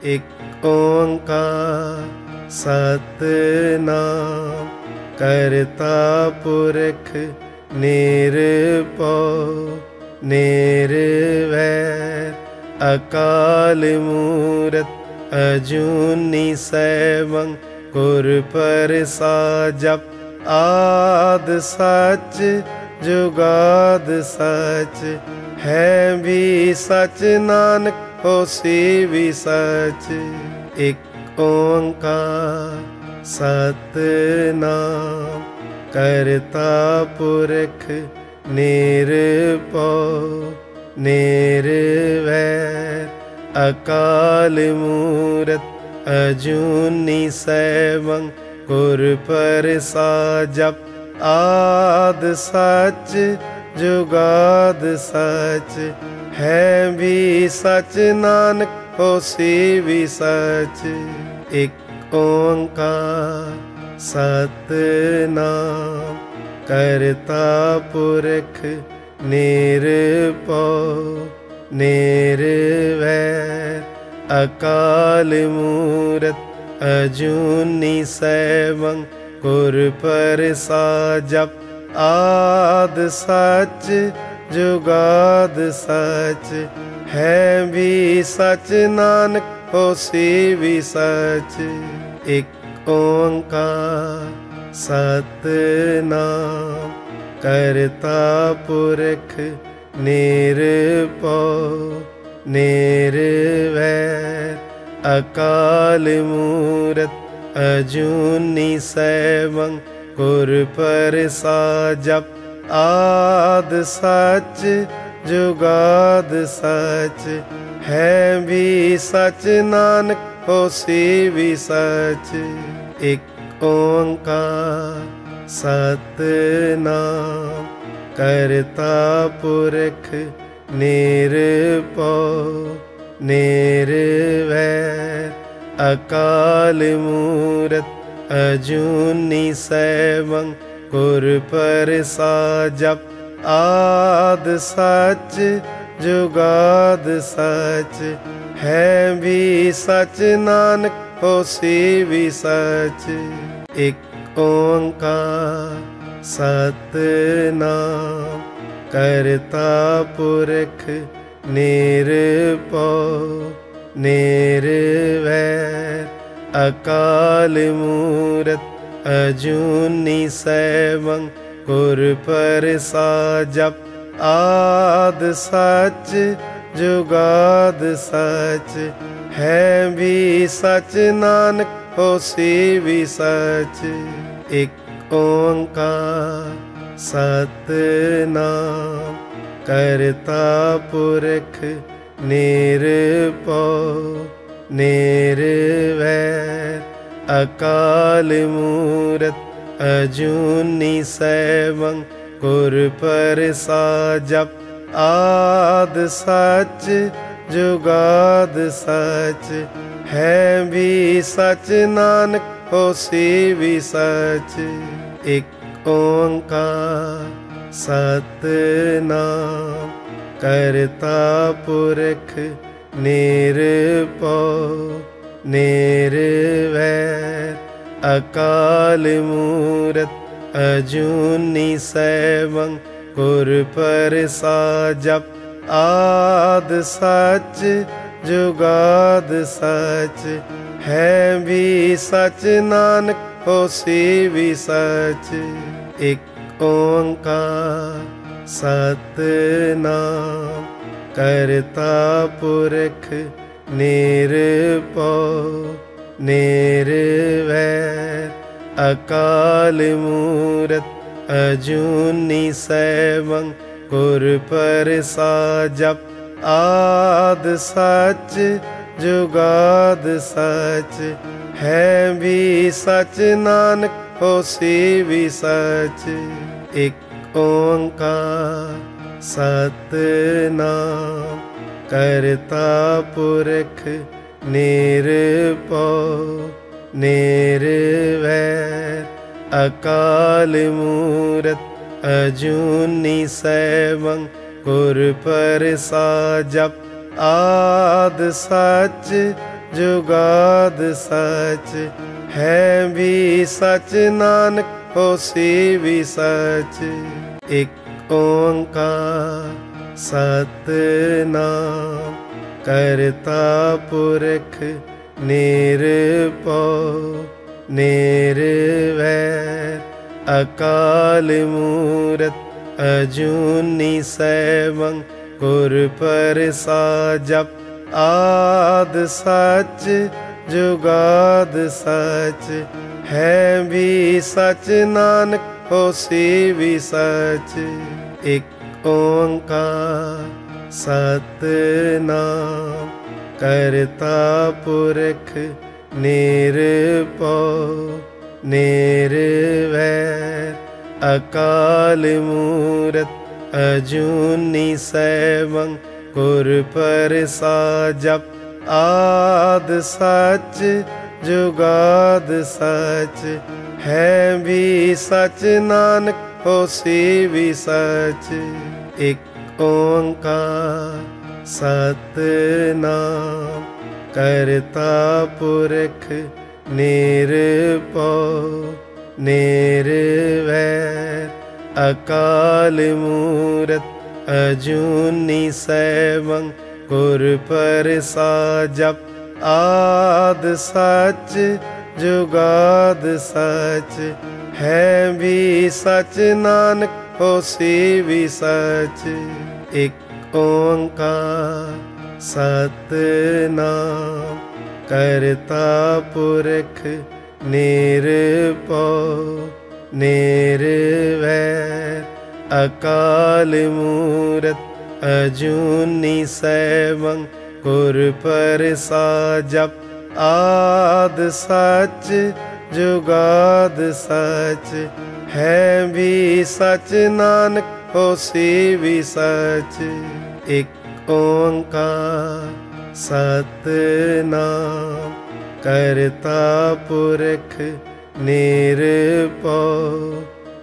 एक ओंकार सतनाम करता पुरख निरभउ निर्वैर अकाल मूरत अजूनी सैभं गुर प्रसाद। जप आद सच जुगाद सच है भी सच, नानक होसी भी सच। एक ओंकार सतनाम करता पुरख निरभउ निर्वैर अकाल मूरत अजूनी सैभं गुर प्रसाद। जप आद सच जुगाद सच है भी सच, नानक होसी भी सच। एक ओंकार सतनाम करता पुरख निरभउ निर्वैर अकाल मूरत अजूनी सैभं गुर प्रसाद। जप आद सच जुगाद सच है भी सच, नानक होसी भी सच। एक ओंकार सतनाम करता पुरख निरभउ निर्वैर अकाल मूरत अजूनी सैभं गुर प्रसाद। जप आद सच जुगाद सच है भी सच, नानक होसी भी सच। एक ओंकार सतनाम करता पुरख निरभउ निर्वैर अकाल मूरत अजूनी सैभं गुर प्रसाद। जप आद सच जुगाद सच है भी सच, नानक होसी भी सच। एक ओंकार सतनाम करता पुरख निरभउ निर्वैर अकाल मूरत अजूनी सैभं गुर प्रसाद। जप आद सच जुगाद सच है भी सच, नानक होसी भी सच। एक ओंकार सतनाम करता पुरख निरभउ निर्वैर अकाल मूरत अजूनी सैभं गुर प्रसाद। जप आद सच जुगाद सच है भी सच, नानक होसी भी सच। एक ओंकार सतनाम करता पुरख निरभउ निर्वैर अकाल मूरत अजूनी सैभं गुर प्रसाद। जप आद सच जुगाद सच है भी सच, नानक होसी भी सच। एक ओंकार सतनाम करता पुरख निरभउ निर्वैर अकाल मूरत अजूनी सैभं गुर प्रसाद। जप आद सच जुगाद सच है भी सच, नानक होसी भी सच। एक ओंकार सतनाम करता पुरख निरभउ निर्वैर अकाल मूरत अजूनी सैभं गुर प्रसाद। जप आद सच जुगाद सच है भी सच, नानक होसी भी सच। एक ओंकार सतनाम करता पुरख निरभउ निर्वैर, अकाल मूरत अजूनी सैभं गुर प्रसाद। जप आद सच जुगाद सच है भी सच, नानक होसी भी सच। एक ओंकार सतनाम करता पुरख निरभउ निर्वैर, अकाल मूरत अजूनी सैभं गुर प्रसाद। जप आद सच जुगाद सच है भी सच, नानक होसी भी सच। एक ओंकार सतनाम करता पुरख निरभउ निर्वैर, अकाल मूरत अजूनी सैभं गुर प्रसाद। जप आद सच जुगाद सच है भी सच, नानक होसी भी सच। एक ओंकार सतनाम करता पुरख निरभउ निर्वैर, अकाल मूरत अजूनी सैभं गुर प्रसाद। जप आद सच जुगाद सच है भी सच, नानक होसी भी सच। एक ओंकार सतनाम करता पुरख निरभउ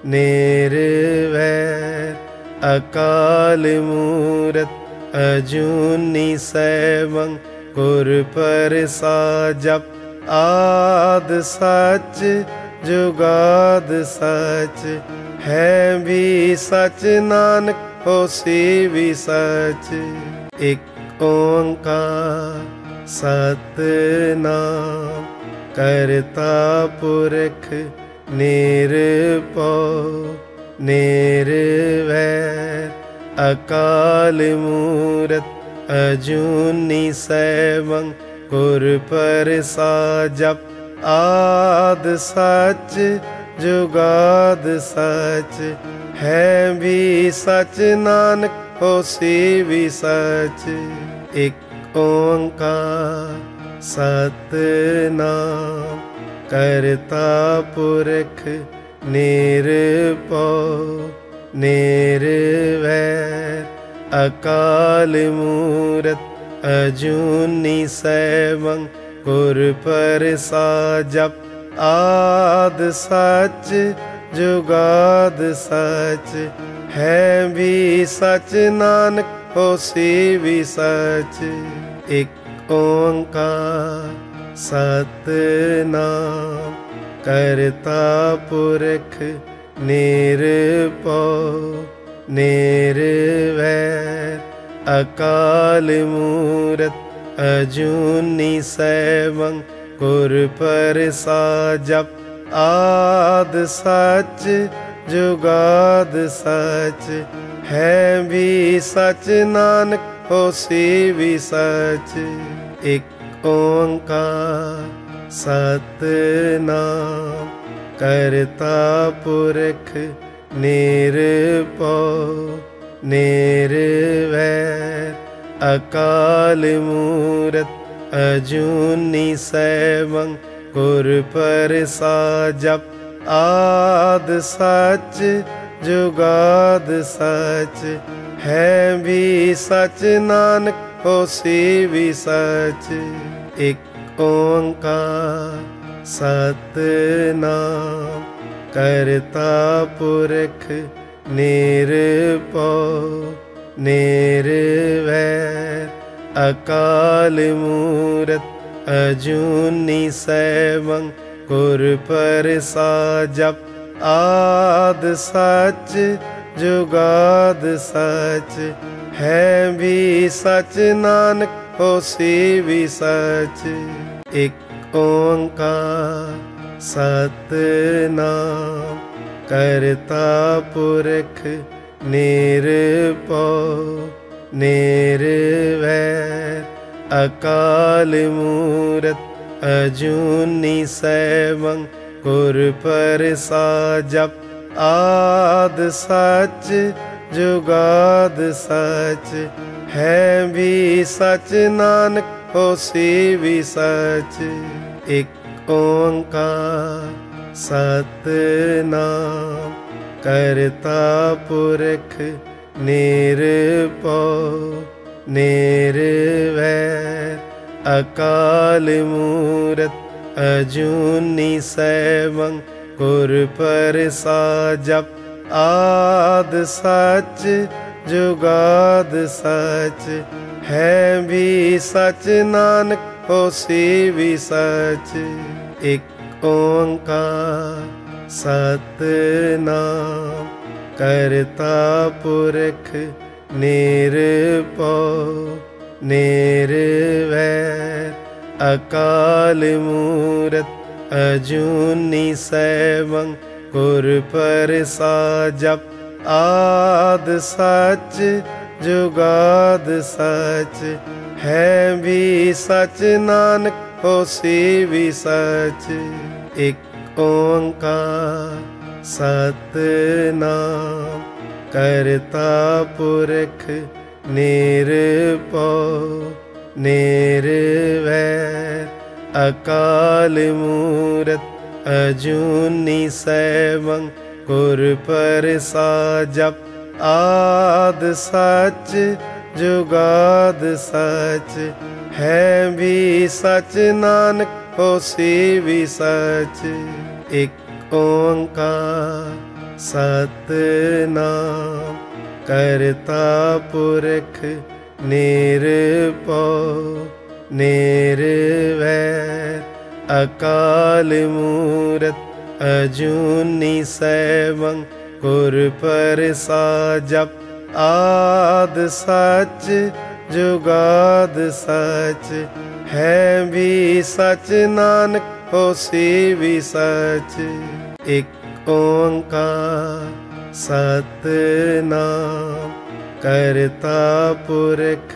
निर्वैर, अकाल मूरत अजूनी सैभं गुर प्रसाद। जप आद सच जुगाद सच है भी सच, नानक होसी भी सच। एक ओंकार सतनाम करता पुरख निरभउ निर्वैर, अकाल मूरत अजूनी सैभं गुर प्रसाद। जप आद सच जुगाद सच है भी सच, नानक होसी भी सच। एक ओंकार सतनाम करता पुरख निरभउ निर्वैर, अकाल मूरत अजूनी सैभं गुर प्रसाद। जप आद सच जुगाद सच है भी सच, नानक होसी भी सच। एक ओंकार सतनाम करता पुरख निरभउ निर्वैर, अकाल मूरत अजूनी सैभं गुर प्रसाद। जप आद सच जुगाद सच है भी सच, नानक होसी भी सच। एक ओंकार सतनाम करता पुरख निरभउ निर्वैर, अकाल मूरत अजूनी सैभं गुर प्रसाद। जप आद सच जुगाद सच है भी सच, नानक होसी भी सच। एक ओंकार सतनाम करता पुरख निरभउ निर्वैर, अकाल मूरत अजूनी सैभं गुर प्रसाद। जप आद सच जुगाद सच, है भी सच नानक होसी भी सच। एक ओंकार सतनाम करता पुरख निरभउ निर्वैर। अकाल मूरत अजूनी सैभं गुर प्रसाद। जप आद सच जुगाद सच, है भी सच नानक होसी भी सच। एक ओंकार सतनाम करता पुरख निरभउ निर्वैर। अकाल मूरत अजूनी सैभं गुर प्रसाद। जप आद सच जुगाद सच, है भी सच नानक होसी भी सच। एक ओंकार सतनाम करता पुरख निरभउ निर्वैर। अकाल मूरत अजूनी सैभं गुर प्रसाद। जप आद सच जुगाद सच, है भी सच नानक होसी भी सच। एक ओंकार सतनाम करता पुरख निरभउ निर्वैर। अकाल मूरत अजूनी सैभं गुर प्रसाद। जप आद सच जुगाद सच, है भी सच नानक होसी भी सच। एक ओंकार सतनाम करता पुरख निरभउ निर्वैर। अकाल मूरत अजूनी सैभं गुर प्रसाद। जप आद सच जुगाद सच, है भी सच नानक होसी भी सच। एक ओंकार सतनाम करता पुरख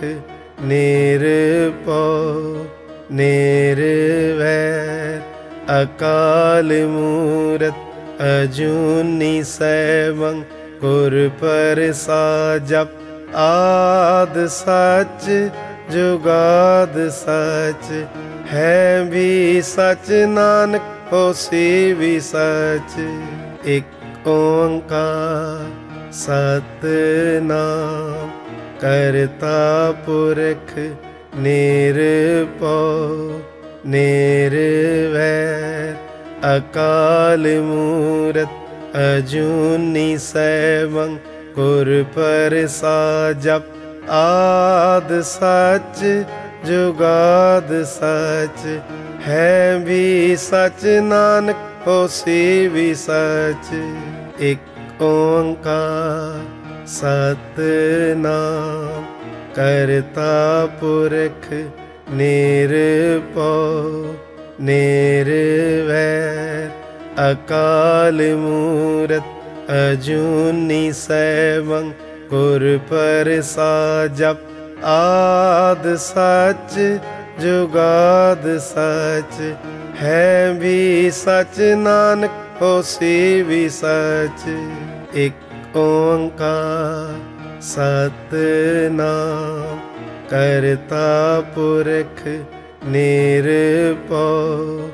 निरभउ निर्वैर। अकाल मूरत अजूनी सैभं गुर प्रसाद। जप आद सच जुगाद सच, है भी सच नानक होसी भी सच। एक ओंकार सतनाम करता पुरख निरभउ निर्वैर। अकाल मूरत अजूनी सैभं गुर प्रसाद। जप आद सच जुगाद सच, है भी सच नानक होसी भी सच। एक ओंकार सतनाम करता पुरख निरभउ निर्वैर। अकाल मूरत अजूनी सैभं गुर प्रसाद। जप आद सच जुगाद सच, है भी सच नानक होसी भी सच। एक ओंकार सतनाम करता पुरख निरभउ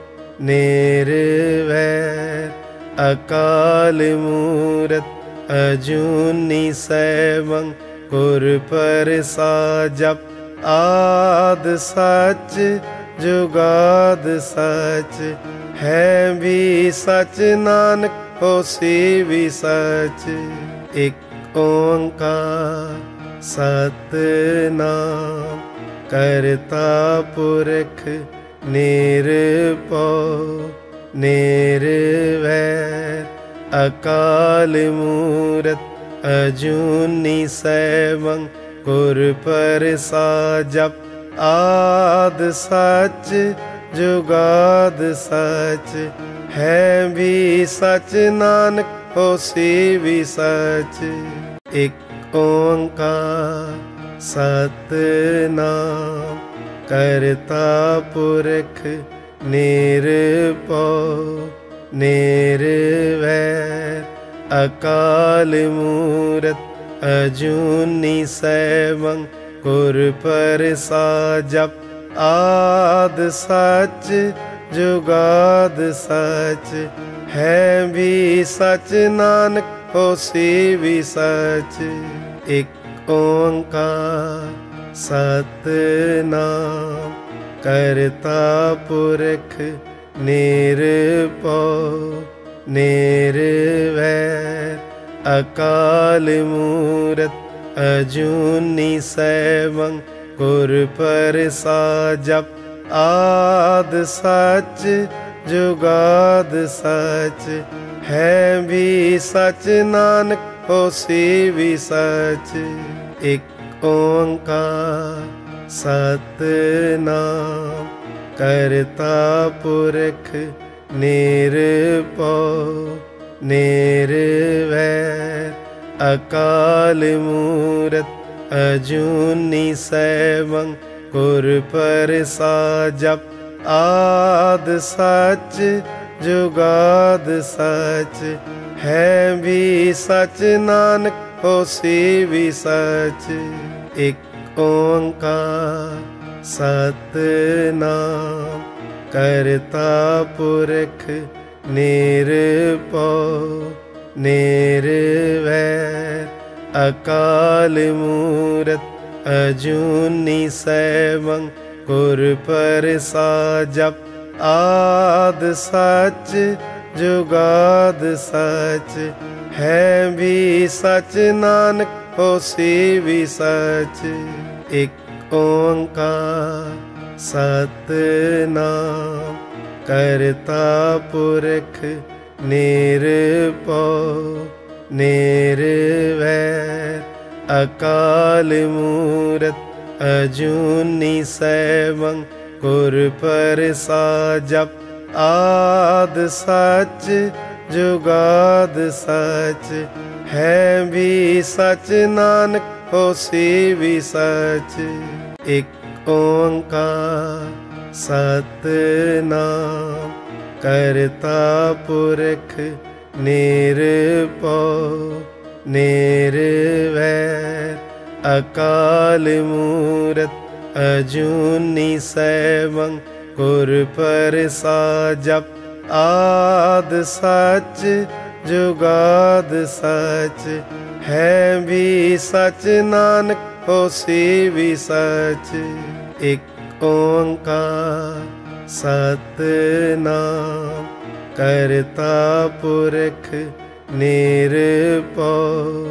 निर्वैर। अकाल मूरत अजूनी सैभं गुर प्रसाद। जप आद सच जुगाद सच, है भी सच नानक होसी भी सच। एक ओंकार सतनाम करता पुरख ਨਿਰਭਉ ਨਿਰਵੈਰ ਅਕਾਲ ਮੂਰਤ ਅਜੂਨੀ ਸੈਭੰ ਗੁਰ ਪ੍ਰਸਾਦਿ ਆਦਿ ਸਚ ਜੁਗਾਦ ਸਚ ਹੈ ਵੀ ਸਚ ਨਾਨਕ ਹੋਸੀ ਵੀ ਸਚ। ਇਕ ਓੰਕਾਰ ਸਤਿਨਾਮ ਕਰਤਾ ਪੁਰਖ ਨਿਰਭਉ ਨਿਰਵੈਰ ਅਕਾਲ ਮੂਰਤ ਅਜੂਨੀ ਸੈਭੰ ਗੁਰ ਪ੍ਰਸਾਦਿ ਆਦਿ ਸਚ ਜੁਗਾਦ ਸਚ ਹੈ ਵੀ ਸਚ ਨਾਨਕ ਹੋਸੀ ਵੀ ਸਚ। ਇਕ ਓੰਕਾਰ ਸਤਿਨਾਮ ਕਰਤਾ ਪੁਰਖ ਨਿਰਭਉ ਨਿਰਵੈਰ ਅਕਾਲ ਮੂਰਤ ਅਜੂਨੀ ਸੈਭੰ ਗੁਰ ਪ੍ਰਸਾਦਿ ਆਦਿ ਸਚ ਜੁਗਾਦ ਸਚ ਹੈ ਵੀ ਸਚ ਨਾਨਕ ਹੋਸੀ ਵੀ ਸਚ। ਇਕ ਓੰਕਾਰ ਸਤਿਨਾਮ ਕਰਤਾ ਪੁਰਖ ਨਿਰਭਉ ਨਿਰਵੈਰ ਅਕਾਲ ਮੂਰਤ ਅਜੂਨੀ ਸੈਭੰ ਗੁਰ ਪ੍ਰਸਾਦਿ ਆਦਿ ਸਚ ਜੁਗਾਦ ਸਚ ਹੈ ਵੀ ਸਚ ਨਾਨਕ ਹੋਸੀ ਵੀ ਸਚ। ਇਕ ਓੰਕਾਰ ਸਤਿਨਾਮ ਕਰਤਾ ਪੁਰਖ ਨਿਰਭਉ ਨਿਰਵੈਰ ਅਕਾਲ ਮੂਰਤ ਅਜੂਨੀ ਸੈਭੰ ਗੁਰ ਪ੍ਰਸਾਦਿ ਆਦਿ ਸਚ ਜੁਗਾਦ ਸਚ ਹੈ ਵੀ ਸਚ ਨਾਨਕ ਹੋਸੀ ਵੀ ਸਚ। ਇਕ ਓੰਕਾਰ ਸਤਿਨਾਮ ਕਰਤਾ ਪੁਰਖ ਨਿਰਭਉ ਨਿਰਵੈਰ ਅਕਾਲ ਮੂਰਤ ਅਜੂਨੀ ਸੈਭੰ ਗੁਰ ਪ੍ਰਸਾਦਿ ਆਦਿ ਸਚ ਜੁਗਾਦ ਸਚ ਹੈ ਵੀ ਸਚ ਨਾਨਕ ਹੋਸੀ ਵੀ ਸਚ। ਇਕ ਓੰਕਾਰ ਸਤਿਨਾਮ ਕਰਤਾ ਪੁਰਖ ਨਿਰਭਉ ਨਿਰਵੈਰ ਅਕਾਲ ਮੂਰਤ ਅਜੂਨੀ ਸੈਭੰ ਗੁਰ ਪ੍ਰਸਾਦਿ ਆਦਿ ਸਚ ਜੁਗਾਦ ਸਚ ਹੈ ਵੀ ਸਚ ਨਾਨਕ ਹੋਸੀ ਵੀ ਸਚ। ਇਕ ਓੰਕਾਰ ਸਤਿਨਾਮ ਕਰਤਾ ਪੁਰਖ ਨਿਰਭਉ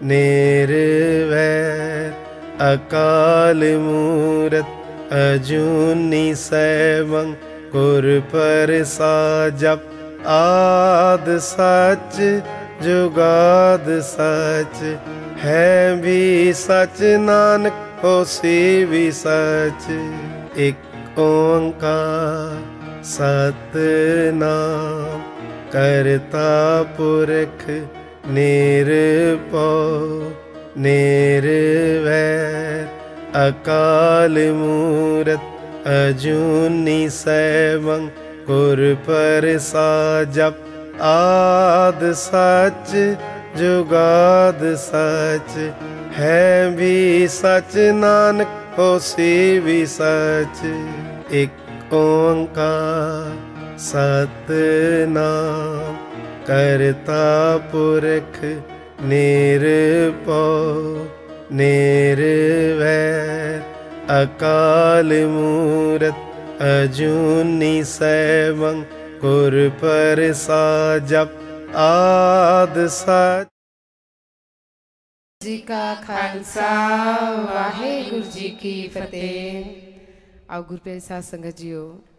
ਨਿਰਵੈਰ ਅਕਾਲ ਮੂਰਤ ਅਜੂਨੀ ਸੈਭੰ ਗੁਰ ਪ੍ਰਸਾਦਿ ਆਦਿ ਸਚ ਜੁਗਾਦ ਸਚ ਹੈ ਵੀ ਸਚ ਨਾਨਕ ਹੋਸੀ ਵੀ ਸਚ। ਇਕ ਓੰਕਾਰ ਸਤਿਨਾਮ ਕਰਤਾ ਪੁਰਖ ਨਿਰਭਉ ਨਿਰਵੈਰ ਅਕਾਲ ਮੂਰਤ ਅਜੂਨੀ ਸੈਭੰ ਗੁਰ ਪ੍ਰਸਾਦਿ ਆਦਿ ਸਚ ਜੁਗਾਦ ਸਚ ਹੈ ਵੀ ਸਚ ਨਾਨਕ ਹੋਸੀ ਵੀ ਸਚ। ਇਕ ਓੰਕਾਰ ਸਤਿਨਾਮ ਕਰਤਾ ਪੁਰਖ ਨਿਰਭਉ ਨਿਰਵੈਰ ਅਕਾਲ ਮੂਰਤ ਅਜੂਨੀ ਸੈਭੰ ਗੁਰ ਪ੍ਰਸਾਦਿ ਆਦਿ ਸਚ। जी का खालसा वाहेगुरु जी की फतेह। आओ गुरु प्यारी साध संगत जीओ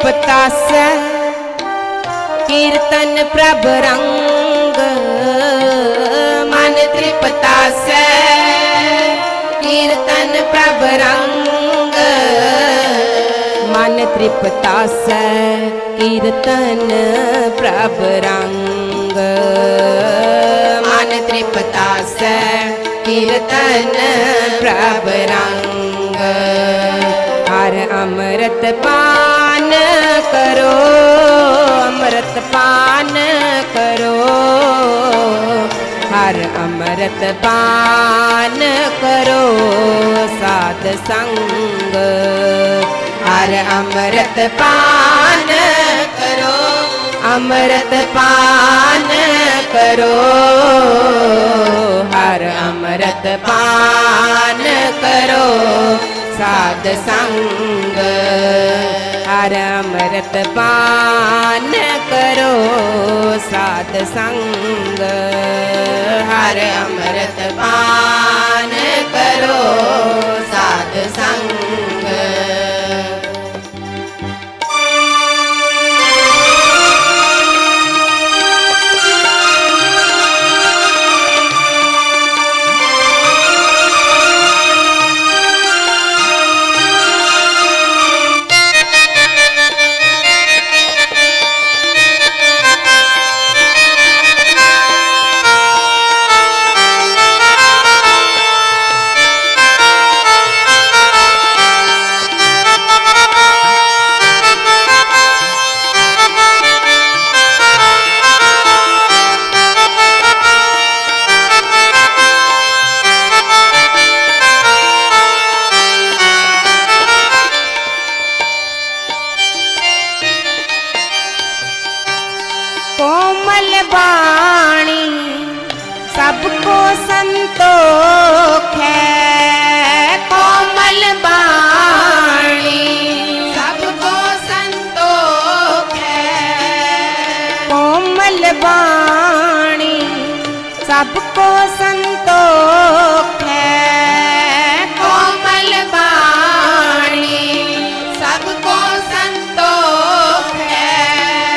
तृप्तासै कीर्तन प्रभ रंग। मन तृप्तासै कीर्तन प्रभ रंग। मन तृप्तासै कीर्तन प्रभ रंग। मन तृप्तासै कीर्तन प्रभ रंग। हर अमृत पान करो, अमृत पान करो। हर अमृत पान करो साध संग। हर अमृत पान करो, अमृत पान करो। हर अमृत पान करो साध संग। हर अमृत पान करो साध संग। हर अमृत पान करो साध संग। कोमल वाणी सबको संतोख है। कोमल वाणी सबको संतोख है। कोमल वाणी सबको संतोख है। कोमल वाणी सबको संतोख है।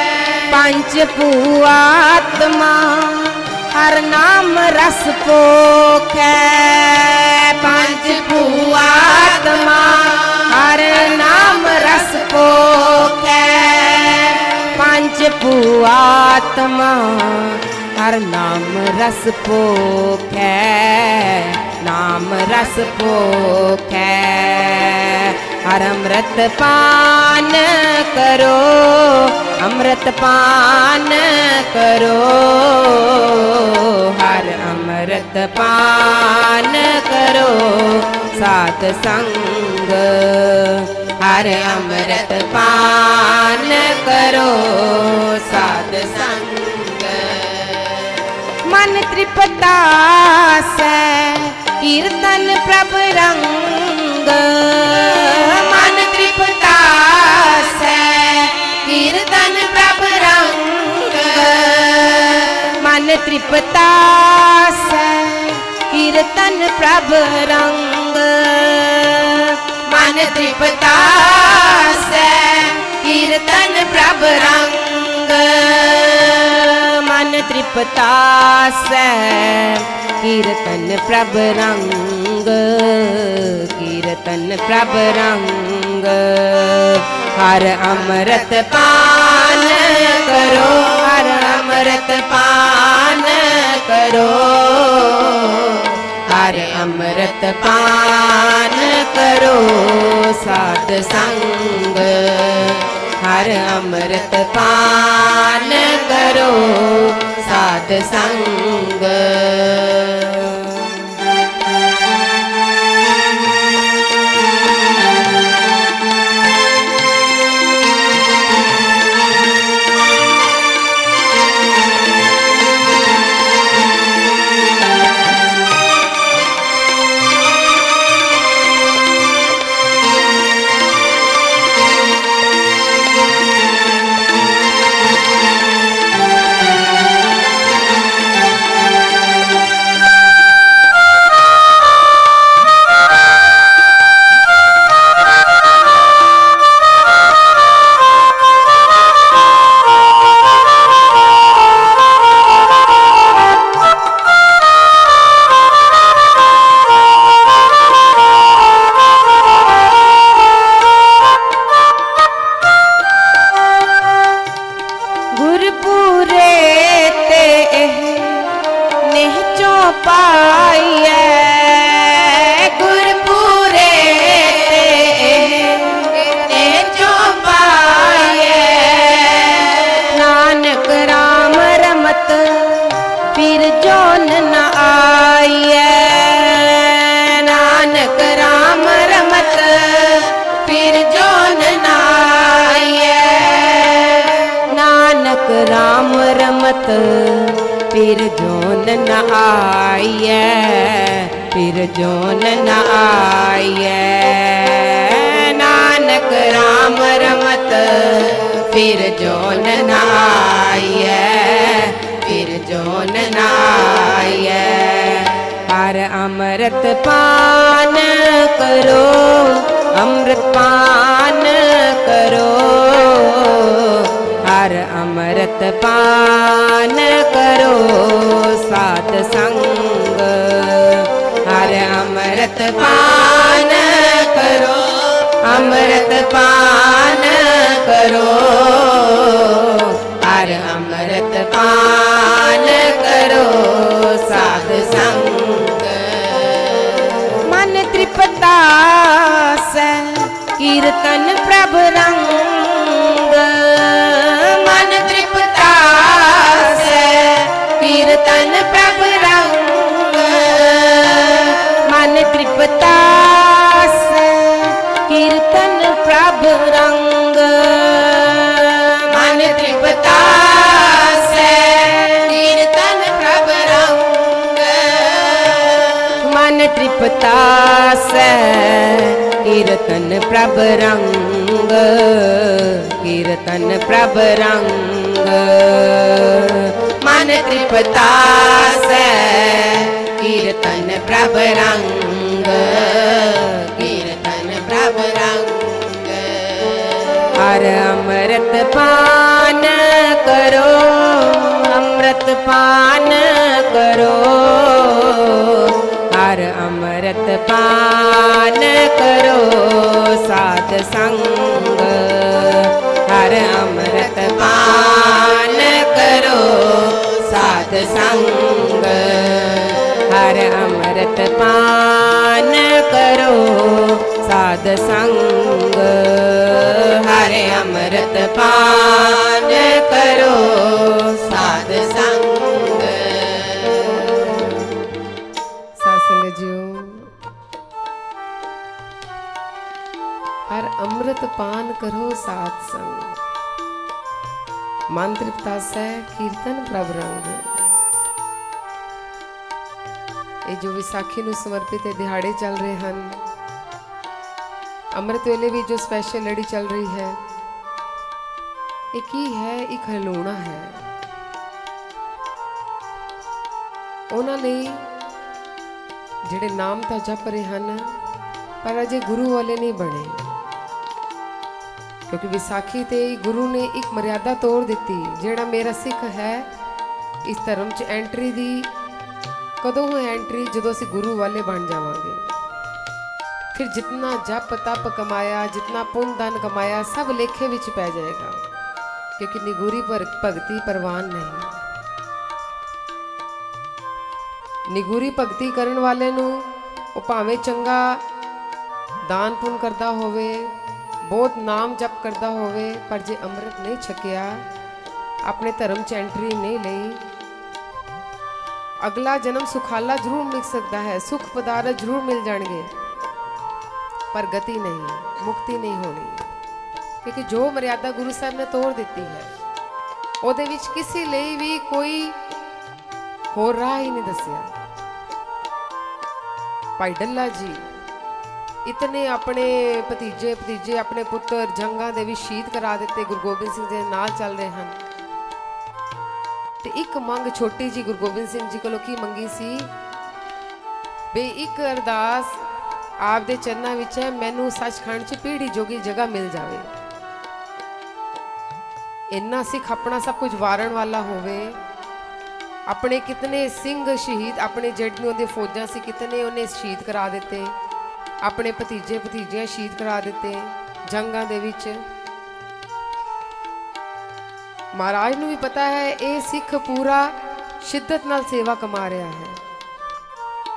पंचभूआत्मा हर नाम रस पोख है। पंचभूआत्मा हर नाम रस पोख है। पंचभूआत्मा हर नाम रस पोख है। नाम रस पोख है। हर अमृत पान करो, अमृत पान करो। हर अमृत पान करो साध संग। हर अमृत पान करो साध संग। मन तृप्तासै कीर्तन प्रभ रंग। मन तृप्तासै कीर्तन प्रभ रंग। मन तृप्तासै कीर्तन प्रभ रंग। मन तृप्तासै कीर्तन प्रभ रंग। मन तृप्तासै कीर्तन प्रभ रंग। कीर्तन प्रभ रंग। हर अमृत पान करो, हर अमृत पान करो। हर अमृत पान करो साध संग। हर अमृत पान करो साध संग। पाइए गुरपुरे जो पाइए नानक राम रमत फिर जोन न आइए नानक राम रमत फिर जोन न आइए नानक राम रमत फिर जोन न आइए फिर जोन न आइए नानक राम रमत फिर जोन न आइए फिर जोन न आइए हर अमृत पान करो अमृत पान करो हर अमृत पान करो साध संग हर अमृत पान करो अमृत पान करो हर अमृत पान करो साध संग मन तृप्ता से कीर्तन प्रभु रंग मन तृप्ता से कीर्तन प्रभु रंग मन तृप्ता से कीर्तन प्रभु रंग मन तृप्ता से कीर्तन प्रभु रंग मन तृप्ता से कीर्तन प्रभ रंग कीर्तन प्रभ रंग मन तृप्ता से कीर्तन प्रभ रंग कीर्तन प्रभ रंग हर अमृत पान करो अमृत पान करो हर अमृत पान करो साध संग हर अमृत पान करो साध संग हर अमृत पान करो साध संग हर अमृत पान करो साध संग हर अमृत पान करो साध संग मन तृप्ता से कीर्तन प्रभ रंग ये जो विसाखी ਨੂੰ समर्पित दिहाड़े चल रहे हैं अमृत वेले भी जो स्पेशल लड़ी चल रही है एक ही है एक हलूणा है उन्होंने जिहड़े नाम तो जप रहे हैं पर अजे गुरु वाले नहीं बने क्योंकि विसाखी ते गुरु ने एक मर्यादा तोड़ दी जेड़ा मेरा सिख है इस धर्म च एंट्री दी कदों हो एंट्री जो असी गुरु वाले बन जावांगे फिर जितना जप तप कमाया जितना पुण्य दान कमाया सब लेखे विच पै जाएगा क्योंकि निगूरी पर भगती परवान नहीं निगूरी भगती करन वाले नू ओ भावें चंगा दान पुण्य करता होवे बहुत नाम जप करता होवे पर जे अमृत नहीं छकिया अपने धर्म च एंट्री नहीं लई अगला जन्म सुखाला जरूर मिल सकता है सुख पदार्थ जरूर मिल जाएंगे पर गति नहीं मुक्ति नहीं होनी क्योंकि जो मर्यादा गुरु साहब ने तोड़ दी है ਉਹਦੇ ਵਿੱਚ किसी ਲਈ भी कोई होर राह ही नहीं दसिया भाई डल्ला जी इतने अपने भतीजे अपने पुत्र जंगा दे भी शहीद करा दिते गुरु गोबिंद सिंह जी नाल चल रहे हैं ते एक मंग छोटी जी गुरु गोबिंद सिंह जी कोलों की मंगी सी बे एक अरदास आप दे चरणा विच है मैनू सचखंड च पीढ़ी जोगी जगह मिल जावे इन्ना सिख अपना सब कुछ वारण वाला होवे अपने कितने सिंह शहीद अपने जड़ियों दे फौजां सी कितने उन्हें शहीद करा दिते अपने भतीजे भतीजियां शहीद करा दिते जंगां दे विच महाराज नूं भी पता है ये सिख पूरा शिद्दत नाल सेवा कमा रहा है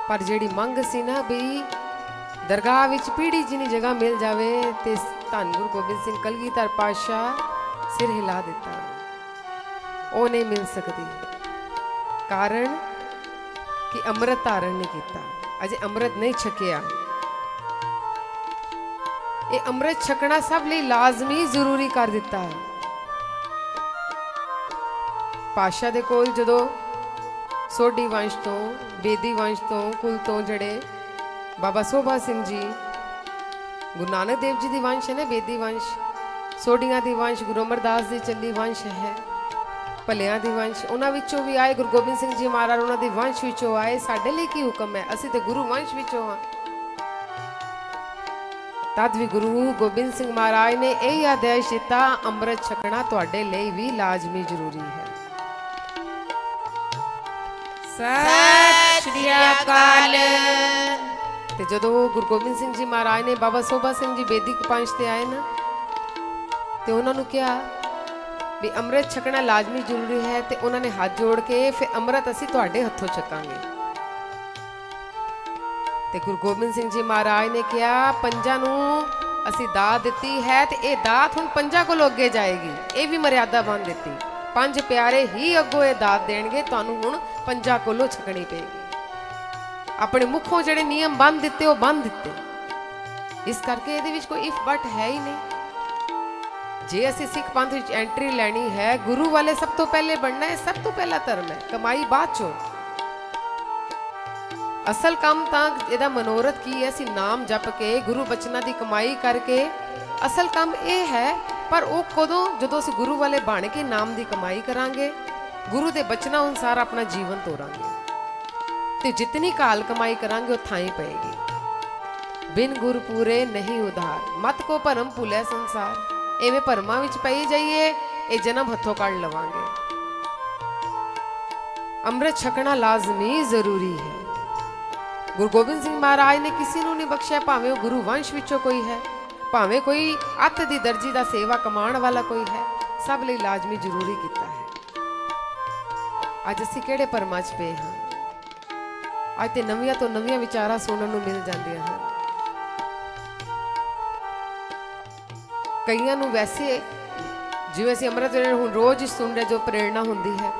पर जिहड़ी मंग सी ना बई दरगाह विच पीढ़ी जिनी जगह मिल जावे ते धन गुरु गोबिंद सिंह कलगीधर पातशाह सिर हिला दिता, वो नहीं मिल सकती। कारण कि अमृत धारण नहीं किया, अजे अमृत नहीं छकिया। ये अमृत छकना सब लिए लाजमी जरूरी कर दिता है। पातशाह दे कोल जदों सोढी वंश तो बेदी वंश तो कुल तो जड़े बाबा सोभा सिंह जी गुरु नानक देव जी दी वंश है ना, बेदी वंश, सोढियां दी वंश गुरु अमरदास दी चली वंश है, भलियां दी वंश, उन्हां विचों भी आए गुरु गोबिंद सिंह जी महाराज उन्हां दी वंश विचों आए। साडे लिए की हुक्म है, असीं ते गुरु वंश विचों हां। तद भी गुरु गोबिंद सिंह महाराज ने यही आदेश दिता, अमृत छकना तुहाडे लिए भी लाजमी जरूरी है। सत श्री अकाल। ते जदों गुरु गोबिंद सिंह जी महाराज ने बाबा सोभा सिंह जी बेदी पंच ते आए ना, ते उन्होंने कहा भी अमृत छकना लाजमी जरूरी है। ते उन्होंने हाथ जोड़ के फिर अमृत असी तुहाडे हथों छकांगे। ते गुरु गोबिंद सिंह जी महाराज ने कहा पंजा नूं असी दात दिती है, ते ये दात हुण पंजा कोलों अगे जाएगी। ये भी मर्यादा बन दिती, पंज प्यारे ही अगों ये दात देणगे, तुहानूं हुण पंजा कोलों छकनी पेगी। अपने मुखों जिहड़े नियम बन दिते वो बन दिते। इस करके इहदे विच कोई इफ बट है ही नहीं। जे असी सिख पंथ विच एंट्री लैनी है, गुरु वाले सब तो पहले बनना है, सब तो पहला धर्म है, कमाई बाद चों। असल काम तां इहदा मनोरथ की है, असी नाम जप के गुरु बचना की कमाई करके असल काम यह है। पर वो कदों जदों असी गुरु वाले बन के नाम की कमाई करांगे, गुरु के बचना अनुसार अपना जीवन तोरांगे, तो जितनी काल कमाई करांगे वो थाई पेगी। बिन गुरु पूरे नहीं उधार, मत को भरम भुलै संसार। एवें भरमां विच पई जाइए, ये जन्म हथों कढ़ लवांगे। अमृत छकना लाजमी जरूरी है। गुरु गोबिंद सिंह महाराज ने किसी नूं नहीं बख्शिया, भावें वो गुरु वंश विचों कोई है, भावें कोई अत दी दर्जी दा सेवा कमाण वाला कोई है, सब लई लाजमी जरूरी किया है। अज असीं किहड़े भरमां च पे हां। अज ते नवीआं तो नवीआं विचारां सुनन नूं मिल जांदियां हैं। कईयां नूं वैसे जिवें असीं अमृत वेले हुण रोज सुन रहे जो प्रेरणा हुंदी है,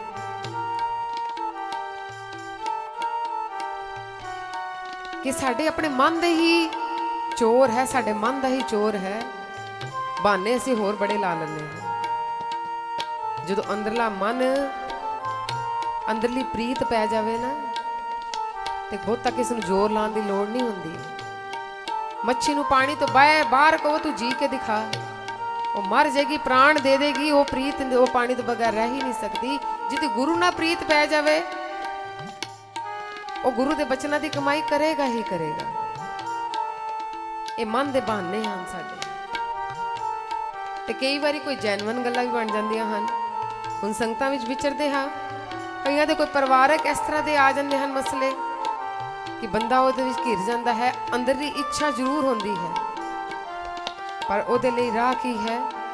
कि साडे अपने मन दे ही चोर है, साडे मन दा ही चोर है। बहाने असीं होर बड़े ला लैंदे हां। जदों अंदरला मन अंदरली प्रीत पै जावे ना, ते बहुता किसी नूं जोर लाउण दी लोड़ नहीं हुंदी। मच्छी नूं पानी तो बाहर कहो तू जी के दिखा, वो मर जाएगी, प्राण दे देगी, वो प्रीत वो पानी तो बगैर रह ही नहीं सकती। जिद्दी गुरु ना प्रीत पै जावे, वो गुरु दे बचना की कमाई करेगा ही करेगा। ये मन दे बहाने हैं साडे, ते कई बारी कोई जैनवन गल्लां भी बन जांदियां हन। हुण संगतां विच विचरदे हां, कईयां दे कोई परिवारक इस तरह दे आ जांदे हन मसले कि बंदा उहदे विच घिर जांदा है। अंदरली इच्छा जरूर होंदी है, पर उहदे लई राह की है?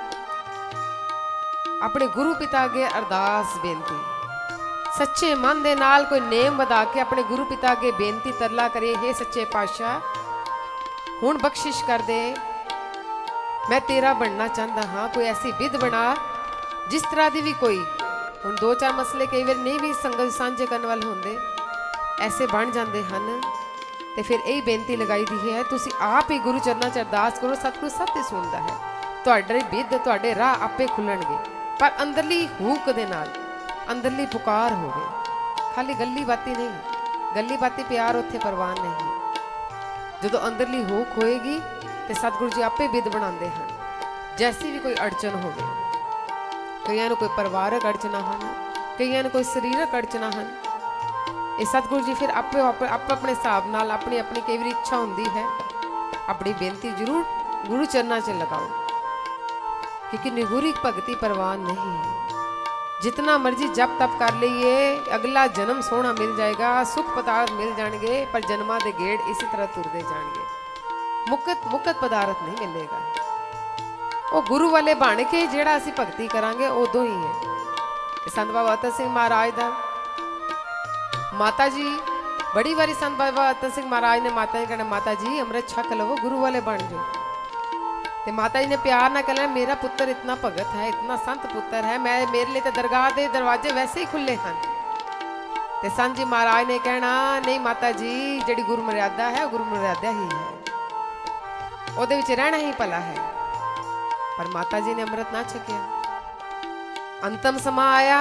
अपने गुरु पिता अगे अरदास बेनती, सच्चे मन दे नाल कोई नेम वधा के अपने गुरु पिता अगे बेनती तरला करे, हे सच्चे पातशाह हुण बख्शिश कर दे, मैं तेरा बनना चाहता हाँ। कोई ऐसी विध बना जिस तरह की भी कोई हुण दो चार मसले कई बार नहीं भी संगत सांझे करने वाले होंदे, ऐसे बन जाते हैं। तो फिर यही बेनती लगाई दी है, तुसी आप ही गुरु चरना च अरदास करो, सतगुरु सब ते सुनता है। तुहाडे विध तुहाडे राह आपे खुलणगे, पर अंदरली हूक दे नाल अंदरली पुकार होवे, खाली गल्ली बाती नहीं। गल्ली बाती प्यार उत्थे परवान नहीं। जो अंदरली हूक होएगी तो सतगुरु जी आपे विध बनाते हैं। जैसी भी कोई अड़चन होवे, कईयां नूं कोई परिवारक अड़चना हैं, कईयां नूं कोई शरीरक अड़चना हैं, ये सतगुरु जी फिर आपे अपने हिसाब नाल अपनी अपनी कई बार इच्छा होंदी है, अपनी बेनती जरूर गुरु चरना च लगाओ, क्योंकि निगुरी भगती परवान नहीं। जितना मर्जी जप तप कर लीए, अगला जन्म सोहना मिल जाएगा, सुख पदार्थ मिल जाएंगे, पर जन्मां दे गेड़ इसी तरह तुरदे जाएंगे, मुकत पदार्थ नहीं मिलेगा। वो गुरु वाले बन के जिहड़ा असीं भगती करांगे उदों ही है। संत बाबा अतल सिंह महाराज दा माता जी बड़ी बारी संत बाबा अतल सिंह महाराज ने माता जी कहना, माता जी अमृत छक लवो, गुरु वाले बन जाओ। ते माता जी ने प्यार ना कहना, मेरा पुत्र इतना भगत है, इतना संत पुत्र है, मैं मेरे लिए तो दरगाह के दरवाजे वैसे ही खुले हैं। ते संत जी महाराज ने कहना, नहीं माता जी, जिहड़ी गुरु मर्यादा है गुरु मर्यादा ही है, ਉਹਦੇ ਵਿੱਚ रहना ही भला है। पर माता जी ने अमृत ना छकिया। अंतम समा आया,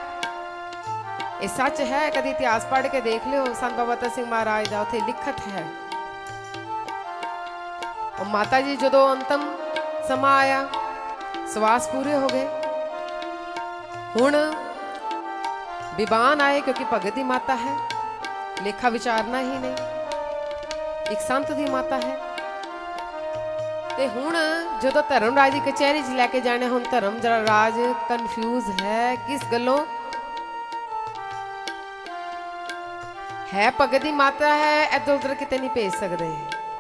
ये सच है, कभी इतिहास पढ़ के देख लियो संत बाबा अतल सिंह महाराज का, उत्थे लिखत है। और माता जी जो अंतम समा आया, सवास पूरे हो गए, हुण विबान आए, क्योंकि भगत की माता है, लेखा विचारना ही नहीं, एक संत की माता है। ते हुण जो धर्मराज की कचहरी च लैके जाने, हुण धर्मराज कन्फ्यूज है, किस गलों है, भगत की माता है, इधर उधर किते नहीं भेज सकते।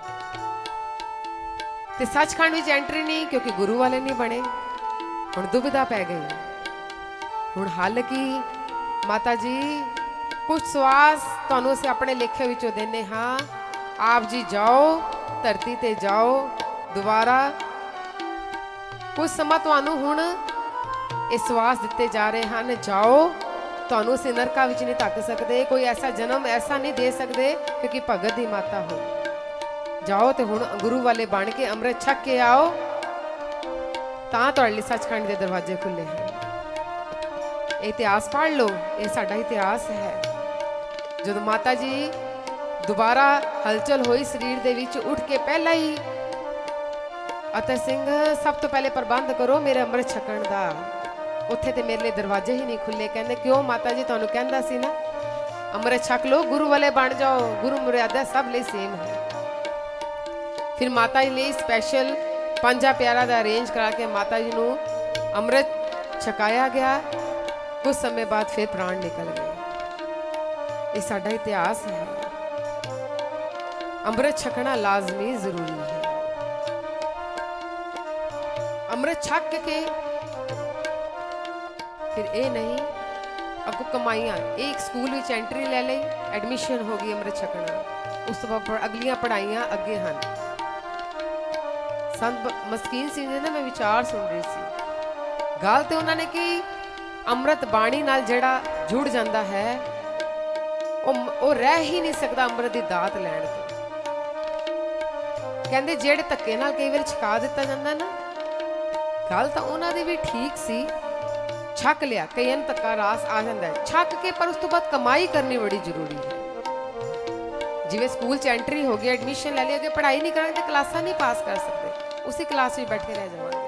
ते सचखंड विच एंट्री नहीं, क्योंकि गुरु वाले नहीं बने। हुण दुविधा पै गई। हुण हल की, माता जी कुछ सवास तुहानूं असीं अपने लेखे विचों देने हाँ, आप जी जाओ धरती ते जाओ दोबारा, कुछ समा तुहानूं हुण ये सवास दिते जा रहे हैं, जाओ, तुहानूं असीं नरकां विच नहीं धक सकते, कोई ऐसा जन्म ऐसा नहीं दे सकते, क्योंकि भगत दी माता हो। जाओ तो हुण गुरु वाले बन के अमृत छक के आओ, तां तुहाडे लई सचखंड दे दरवाजे खुले हैं। इतिहास पढ़ लो, ये साडा इतिहास है। जब माता जी दोबारा हलचल हुई शरीर दे विच, उठ के पहला ही अतल सिंह सब तो पहले प्रबंध करो मेरे अमृत छकण दा, उत्थे ते मेरे लिए दरवाजे ही नहीं खुले। कहंदे क्यों माता जी, तुहानूं कहंदा सी ना अमृत छक लो, गुरु वाले बन जाओ, गुरु मर्यादा सब लिए सेम है। फिर माता जी लिए स्पैशल 5 प्यारा का अरेंज करा के माता जी नूं अमृत छकाया गया। कुछ समय बाद फिर प्राण निकल गए। ये साडा इतिहास है। अमृत छकना लाजमी जरूरी है। अमृत छक के फिर ये नहीं अगो कमाइया, एक स्कूल में एंट्री ले ली, एडमिशन हो गई अमृत छकना, उस तो बाद अगलियां पढ़ाइयां अगे हैं। संत मस्कीन सिंह ने ना मैं विचार सुन रही सी, गल तो उन्होंने कि अमृत बाणी नाल जेड़ा जुड़ जाता है वो रह ही नहीं सकता अमृत की दात लैण तो। कहते जेड़े धक्के नाल कई बार छका दिता जाता ना, गल तो उन्होंने भी ठीक सी, छक लिया, कई धक्का रास आ जाता है छक के, पर उस तो बाद कमाई करनी बड़ी जरूरी है। जिवें स्कूल च एंट्री हो गई, एडमिशन ले लिया, अगे पढ़ाई नहीं करेंगे तो क्लासा नहीं पास कर सकते, उसी क्लास में बैठे रह जाएंगे,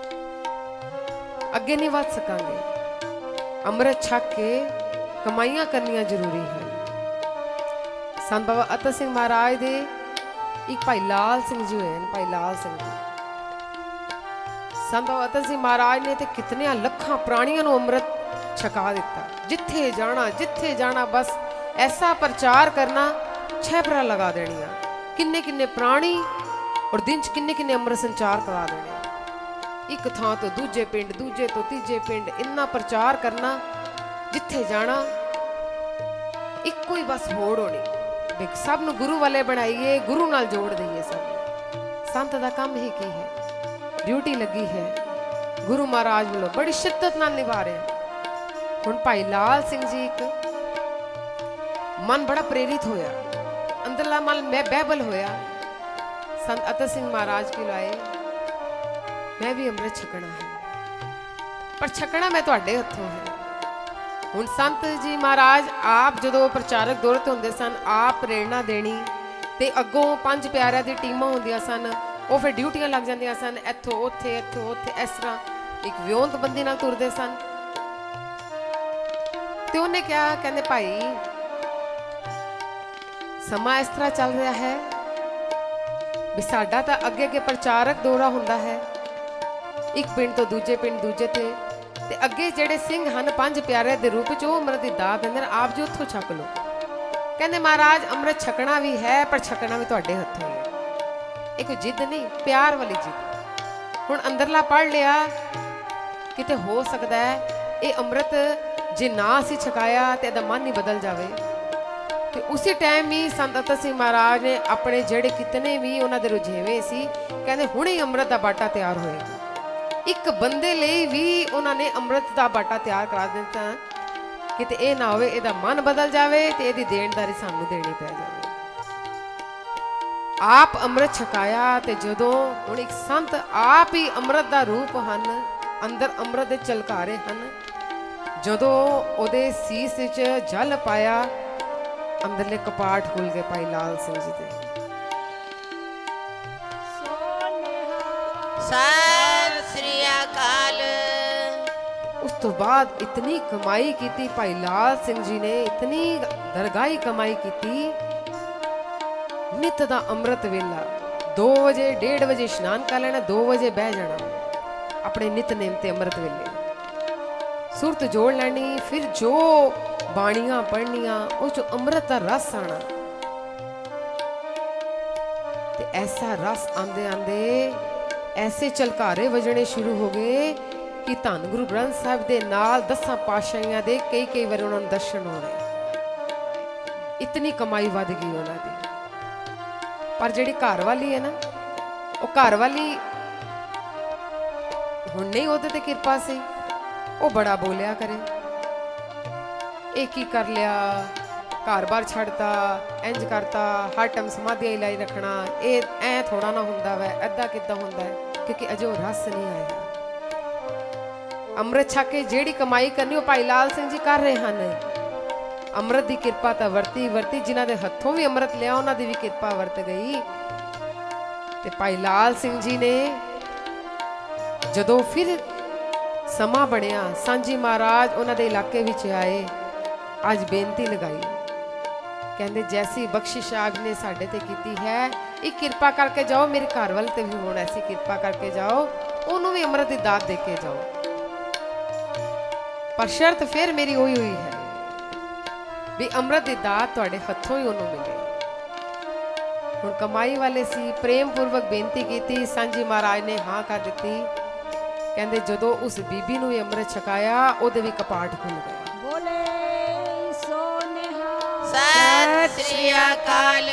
अगे नहीं बढ़ सकांगे। अमृत छक के कमाइयां करनियां जरूरी है। संत बाबा अतल सिंह महाराज दे एक भाई लाल सिंह जी हुए, भाई लाल सिंह जी। संत बाबा अतल सिंह महाराज ने तो कितने लखां प्राणियों को अमृत छका दिता। जिथे जाना बस ऐसा प्रचार करना, 6 पहरा लगा देनिया, किन्ने किन्ने प्राणी और दिन च किन्ने किन्ने अमृत संचार करा देने, एक थां तो दूजे पिंड, दूजे तो तीजे पिंड, इन्ना प्रचार करना, जिथे जाना एक ही बस होड़ होनी, सब नूं गुरु वाले बनाइए, गुरु नाल जोड़ दईए। सब संत दा काम ही की है, ड्यूटी लगी है, गुरु महाराज वालों बड़ी शिद्दत नाल निभा रहे। हुण भाई लाल सिंह जी एक मन बड़ा प्रेरित होया, अंदरला मन मैं बहबल होया, संत अतल सिंह महाराज के लाए मैं भी अमृत छकना है, पर छकना मैं तुहाडे हत्थों है। हुण संत जी महाराज आप जो प्रचारक दौर ते हुंदे सन, आप प्रेरणा देनी, ते अगों 5 प्यारिਆਂ दी टीमां हुंदियां सन, वो फिर ड्यूटियां लग जांदियां सन, इत्थों उत्थे इस तरह एक व्योंतबंदी नाल तुरदे सन। ते उन्हें क्या कहंदे, भाई समा इस तरह चल रहा है भी साडा तां अगे अगे प्रचारक दौरा हुंदा है, एक पिंड तो दूजे पिंड, दूजे ते अगे जेड़े सिंह हैं 5 प्यारे दे रूप च अमृत की दात देंदे, आप जो उत्थों छक लो। कहंदे महाराज अमृत छकना भी है, पर छकना भी तुहाडे हत्थों है। ये कोई जिद नहीं, प्यार वाली जिद। हुण अंदरला पढ़ लिया, किते हो सकता है ये अमृत जे ना असीं छकाया तो इहदा मन ही बदल जावे, ਤੇ ਉਸੇ ਟਾਈਮ ਹੀ ਸੰਤ ਅਤਰ ਸਿੰਘ ਮਹਾਰਾਜ ਨੇ ਆਪਣੇ ਜਿਹੜੇ ਕਿਤਨੇ ਵੀ ਉਹਨਾਂ ਦੇ ਰੁਝੇਵੇਂ ਸੀ, ਕਹਿੰਦੇ ਹੁਣੇ ਅੰਮ੍ਰਿਤ ਦਾ ਬਾਟਾ ਤਿਆਰ ਹੋਏਗਾ। ਇੱਕ ਬੰਦੇ ਲਈ ਵੀ ਉਹਨਾਂ ਨੇ ਅੰਮ੍ਰਿਤ ਦਾ ਬਾਟਾ ਤਿਆਰ ਕਰਾ ਦਿੱਤਾ, ਕਿਤੇ ਇਹ ਨਾ ਹੋਵੇ ਇਹਦਾ ਮਨ ਬਦਲ ਜਾਵੇ ਤੇ ਇਹਦੀ ਦੇਣਦਾਰੀ ਸਾਨੂੰ ਦੇਣੀ ਪੈ ਜਾਵੇ। ਆਪ ਅੰਮ੍ਰਿਤ ਛਕਾਇਆ ਤੇ ਜਦੋਂ ਹੁਣ ਇੱਕ ਸੰਤ ਆਪ ਹੀ ਅੰਮ੍ਰਿਤ ਦਾ ਰੂਪ ਹਨ, ਅੰਦਰ ਅੰਮ੍ਰਿਤ ਦੇ ਝਲਕਾਰੇ ਹਨ, ਜਦੋਂ ਉਹਦੇ ਸੀਸ ਵਿੱਚ ਜਲ ਪਾਇਆ, ਅੰਦਰਲੇ ਕਪਾਟ ਖੁੱਲ ਗਏ ਭਾਈ ਲਾਲ ਸਿੰਘ ਜੀ ਦੇ। ਸਤਿ ਸ੍ਰੀ ਅਕਾਲ। ਉਸ ਤੋਂ ਬਾਅਦ ਇਤਨੀ ਕਮਾਈ ਕੀਤੀ ਭਾਈ ਲਾਲ ਸਿੰਘ ਜੀ ਨੇ, ਇਤਨੀ ਦਰਗਾਹੀ ਕਮਾਈ ਕੀਤੀ। ਨਿਤ ਦਾ ਅੰਮ੍ਰਿਤ ਵੇਲਾ 2 ਵਜੇ 1:30 ਵਜੇ ਇਸ਼ਨਾਨ ਕਰ ਲੈਣਾ, 2 ਵਜੇ ਬਹਿ ਜਾਣਾ ਆਪਣੇ ਨਿਤਨੇਮ ਤੇ ਅੰਮ੍ਰਿਤ ਵੇਲੇ, ਸੁਰਤ ਜੋੜ ਲੈਣੀ। ਫਿਰ ਜੋ ਬਾਣੀਆਂ ਪੜ੍ਹਨੀਆਂ ਉਹ ਚ ਅੰਮ੍ਰਿਤ ਦਾ ਰਸ ਆਣਾ, ਤੇ ਐਸਾ ਰਸ ਆਂਦੇ ਆਂਦੇ ਐਸੇ ਝਲਕਾਰੇ ਵਜਣੇ ਸ਼ੁਰੂ ਹੋ ਗਏ ਕਿ ਧੰਨ ਗੁਰੂ ਗ੍ਰੰਥ ਸਾਹਿਬ ਦੇ ਨਾਲ 10 ਪਾਤਸ਼ਾਹੀਆਂ ਦੇ ਕਈ ਵਾਰ ਉਹਨਾਂ ਨੂੰ ਦਰਸ਼ਨ ਹੋਣੇ। ਇਤਨੀ ਕਮਾਈ ਵੱਧ ਗਈ ਉਹਨਾਂ ਦੀ। ਪਰ ਜਿਹੜੀ ਘਰ ਵਾਲੀ ਹੈ ਨਾ, ਉਹ ਘਰ ਵਾਲੀ ਹੁਣ ਨਹੀਂ ਉਹਦੇ ਤੇ ਕਿਰਪਾ ਸੀ, ਉਹ ਬੜਾ ਬੋਲਿਆ ਕਰੇ, ਇਹ ਕੀ ਕਰ ਲਿਆ, ਘਰ-ਬਾਰ ਛੱਡਤਾ, ਇੰਜ ਕਰਤਾ, ਹਰ ਟਾਈਮ ਸਮਾਧੀਆਂ ਹੀ ਲਾਈ ਰੱਖਣਾ, ਇਹ ਐ ਥੋੜਾ ਨਾ ਹੁੰਦਾ ਵੈ, ਐਦਾਂ ਕਿੱਦਾਂ ਹੁੰਦਾ ਹੈ, ਕਿਉਂਕਿ ਅਜੇ ਉਹ ਰਸ ਨਹੀਂ ਆਇਆ। ਅੰਮ੍ਰਿਤ ਛਕ ਕੇ ਜਿਹੜੀ ਕਮਾਈ ਕਰਨੀ ਉਹ ਭਾਈ ਲਾਲ ਸਿੰਘ ਜੀ ਕਰ ਰਹੇ ਹਨ। ਅੰਮ੍ਰਿਤ ਦੀ ਕਿਰਪਾ ਤਾਂ ਵਰਤੀ ਜਿਨ੍ਹਾਂ ਦੇ ਹੱਥੋਂ ਵੀ ਅੰਮ੍ਰਿਤ ਲਿਆ ਉਹਨਾਂ ਦੀ ਵੀ ਕਿਰਪਾ ਵਰਤ ਗਈ। ਤੇ ਭਾਈ ਲਾਲ ਸਿੰਘ ਜੀ ਨੇ ਜਦੋਂ ਫਿਰ ਸਮਾਂ ਬਣਿਆ, ਸਾਂਝੀ ਮਹਾਰਾਜ ਉਹਨਾਂ ਦੇ ਇਲਾਕੇ ਵਿੱਚ ਆਏ, ਅੱਜ ਬੇਨਤੀ ਲਗਾਈ, ਕਹਿੰਦੇ ਜੈਸੀ ਬਖਸ਼ਿਸ਼ ਆਪ ਨੇ ਸਾਡੇ ਤੇ ਕੀਤੀ ਹੈ, ਇੱਕ ਕਿਰਪਾ ਕਰਕੇ ਜਾਓ ਮੇਰੇ ਘਰ ਵੱਲ ਤੇ ਵੀ ਹੁਣ ਐਸੀ ਕਿਰਪਾ ਕਰਕੇ ਜਾਓ, ਉਹਨੂੰ ਵੀ ਅੰਮ੍ਰਿਤ ਦੀ ਦਾਤ ਦੇ ਕੇ ਜਾਓ। ਪਰ ਸ਼ਰਤ ਫਿਰ ਮੇਰੀ ਉਹੀ ਹੋਈ ਹੈ ਵੀ ਅੰਮ੍ਰਿਤ ਦੀ ਦਾਤ ਤੁਹਾਡੇ ਹੱਥੋਂ ਹੀ ਉਹਨੂੰ ਮਿਲੇ। ਹੁਣ ਕਮਾਈ ਵਾਲੇ ਸੀ, ਪ੍ਰੇਮ ਪੂਰਵਕ ਬੇਨਤੀ ਕੀਤੀ, ਸਾਂਝੀ ਮਹਾਰਾਜ ਨੇ ਹਾਂ ਕਰ ਦਿੱਤੀ। ਕਹਿੰਦੇ ਜਦੋਂ ਉਸ ਬੀਬੀ ਨੂੰ ਵੀ ਅੰਮ੍ਰਿਤ ਛਕਾਇਆ, ਉਹਦੇ ਵੀ ਕਪਾਟ ਖੁੱਲ ਗਏ। ਬੋਲੇ ਸੋ ਨਿਹਾਲ। ਸਤਿ ਸ੍ਰੀ ਅਕਾਲ।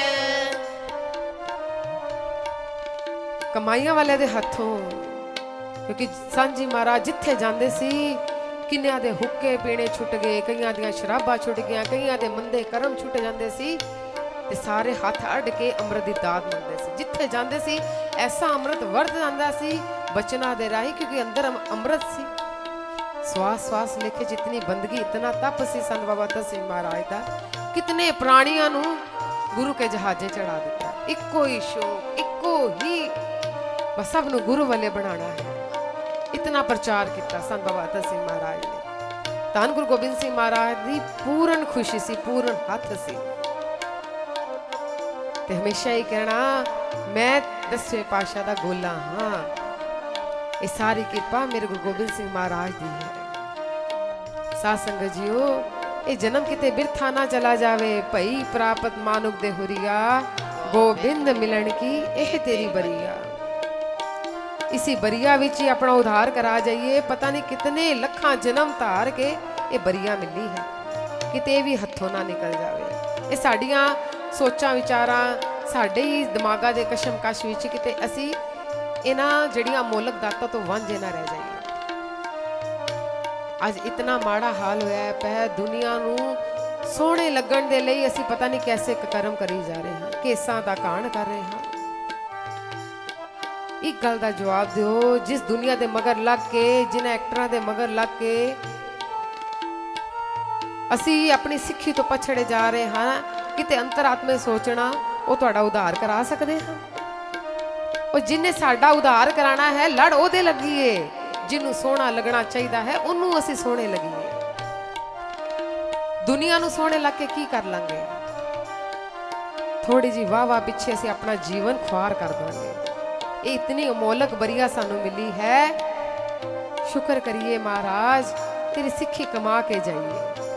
ਕਮਾਈਆਂ ਵਾਲੇ ਦੇ ਹੱਥੋਂ, ਕਿਉਂਕਿ ਸਾਂਝੀ ਮਹਾਰਾਜ ਜਿੱਥੇ ਜਾਂਦੇ ਸੀ ਕਿੰਨਿਆਂ ਦੇ ਹੁੱਕੇ ਪੀਣੇ ਛੁੱਟ ਗਏ, ਕਈਆਂ ਦੀਆਂ ਸ਼ਰਾਬਾਂ ਛੁੱਟ ਗਈਆਂ, ਕਈਆਂ ਦੇ ਮੰਦੇ ਕਰਮ ਛੁੱਟ ਜਾਂਦੇ ਸੀ, ਤੇ ਸਾਰੇ ਹੱਥ ਅੱਡ ਕੇ ਅੰਮ੍ਰਿਤ ਦੀ ਦਾਤ ਮੰਗਦੇ ਸੀ। ਜਿੱਥੇ ਜਾਂਦੇ ਸੀ ਐਸਾ ਅੰਮ੍ਰਿਤ ਵਰਤ ਜਾਂਦਾ ਸੀ ਬਚਨਾਂ ਦੇ ਰਾਹੀਂ, ਕਿਉਂਕਿ ਅੰਦਰ ਅੰਮ੍ਰਿਤ ਸੀ। ਸਵਾਸ ਸਵਾਸ ਲੇਖੇ ਜਿਤਨੀ ਬੰਦਗੀ, ਇਤਨਾ ਤਪ ਸੀ ਸੰਤ ਬਾਬਾ ਅਤਰ ਸਿੰਘ ਮਹਾਰਾਜ ਦਾ। ਕਿਤਨੇ ਪ੍ਰਾਣੀਆਂ ਨੂੰ ਗੁਰੂ ਕੇ ਜਹਾਜ਼ੇ ਚੜਾ ਦਿੱਤਾ। ਇੱਕੋ ਹੀ ਸ਼ੌਕ, ਇੱਕੋ ਹੀ ਬਸ ਸਭ ਨੂੰ ਗੁਰੂ ਵਾਲੇ ਬਣਾਉਣਾ ਹੈ। ਇਤਨਾ ਪ੍ਰਚਾਰ ਕੀਤਾ ਸੰਤ ਬਾਬਾ ਅਤਰ ਸਿੰਘ ਮਹਾਰਾਜ ਨੇ। ਧੰਨ ਗੁਰੂ ਗੋਬਿੰਦ ਸਿੰਘ ਮਹਾਰਾਜ ਦੀ ਪੂਰਨ ਖੁਸ਼ੀ ਸੀ, ਪੂਰਨ ਹੱਥ ਸੀ, ਤੇ ਹਮੇਸ਼ਾ ਹੀ ਕਹਿਣਾ ਮੈਂ 10ਵੇਂ ਪਾਤਸ਼ਾਹ ਦਾ ਗੋਲਾ ਹਾਂ। ਇਹ ਸਾਰੀ ਕਿਰਪਾ ਮੇਰੇ ਗੁਰੂ ਗੋਬਿੰਦ ਸਿੰਘ ਮਹਾਰਾਜ ਦੀ ਹੈ। ਸਾਧ ਸੰਗਤ ਜੀਓ, ਇਹ ਜਨਮ ਕਿਤੇ ਬਿਰਥਾ ਨਾ ਚਲਾ ਜਾਵੇ। ਭਈ ਪ੍ਰਾਪਤ ਮਾਨੁਖ ਦੇ ਹੁਰੀਆ, ਗੋਬਿੰਦ ਮਿਲਣ ਕੀ ਇਹ ਤੇਰੀ ਬਰੀਆ। इसी बरिया विच ही अपना उद्धार करा जाइए। पता नहीं कितने लखां जन्म धार के ये बरिया मिली है, किते भी हथों ना निकल जाए। ये साडियां सोचां विचारां साडे ही दिमागां दे कशमकश विच किते असी इन्हां जड़ियां मोलक दातां तो वांझे ना रह जाइए। अज इतना माड़ा हाल होया पै दुनिया नूं सोहणे लगण दे लई असी पता नहीं कैसे कर्म करी जा रहे हां, केसां दा कांड कर रहे हां। एक गल का जवाब दिओ, जिस दुनिया के मगर लग के, जिन्हें एक्टरां के मगर लग के असी अपनी सिक्खी तो पछड़े जा रहे हैं, किते अंतरात्मे सोचना वो तुहाडा उद्धार करा सकते हैं। और जिन्हें साडा उद्धार कराना है लड़ ओदे लगीए, जिन्हों सोहना लगना चाहिए है उन्होंने असी सोहने लगीए। दुनिया नूं सोहने लग के की कर लांगे? थोड़ी जी वाह वाह पिछे असी अपना जीवन खुआर कर देंगे। ये इतनी अमोलक बरिया सानू मिली है, शुक्र करिए महाराज, तेरी सिक्खी कमा के जाइए,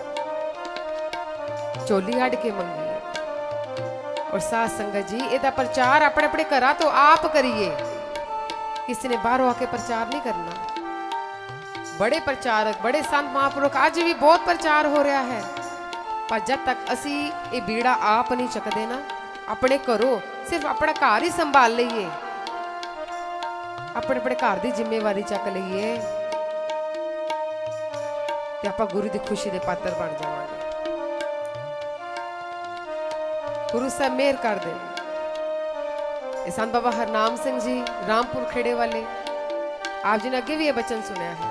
चोली अड़ के मंगिए। और साध संगत जी इहदा प्रचार अपने अपने घरां तो आप करिए, किसी ने बाहरों आके प्रचार नहीं करना। बड़े प्रचारक, बड़े संत महापुरुष, आज भी बहुत प्रचार हो रहा है, पर जब तक असी ये बीड़ा आप नहीं चकते ना, अपने घरों सिर्फ अपना घर ही संभाल लीए, अपने अपने घर की जिम्मेवारी चक लीए, तो आप गुरु की खुशी के पात्र बन जावांगे। गुरु साहब मेहर कर दे। संत बाबा हरनाम सिंह जी रामपुर खेड़े वाले, आप जी ने अगे भी ये बचन सुनया है।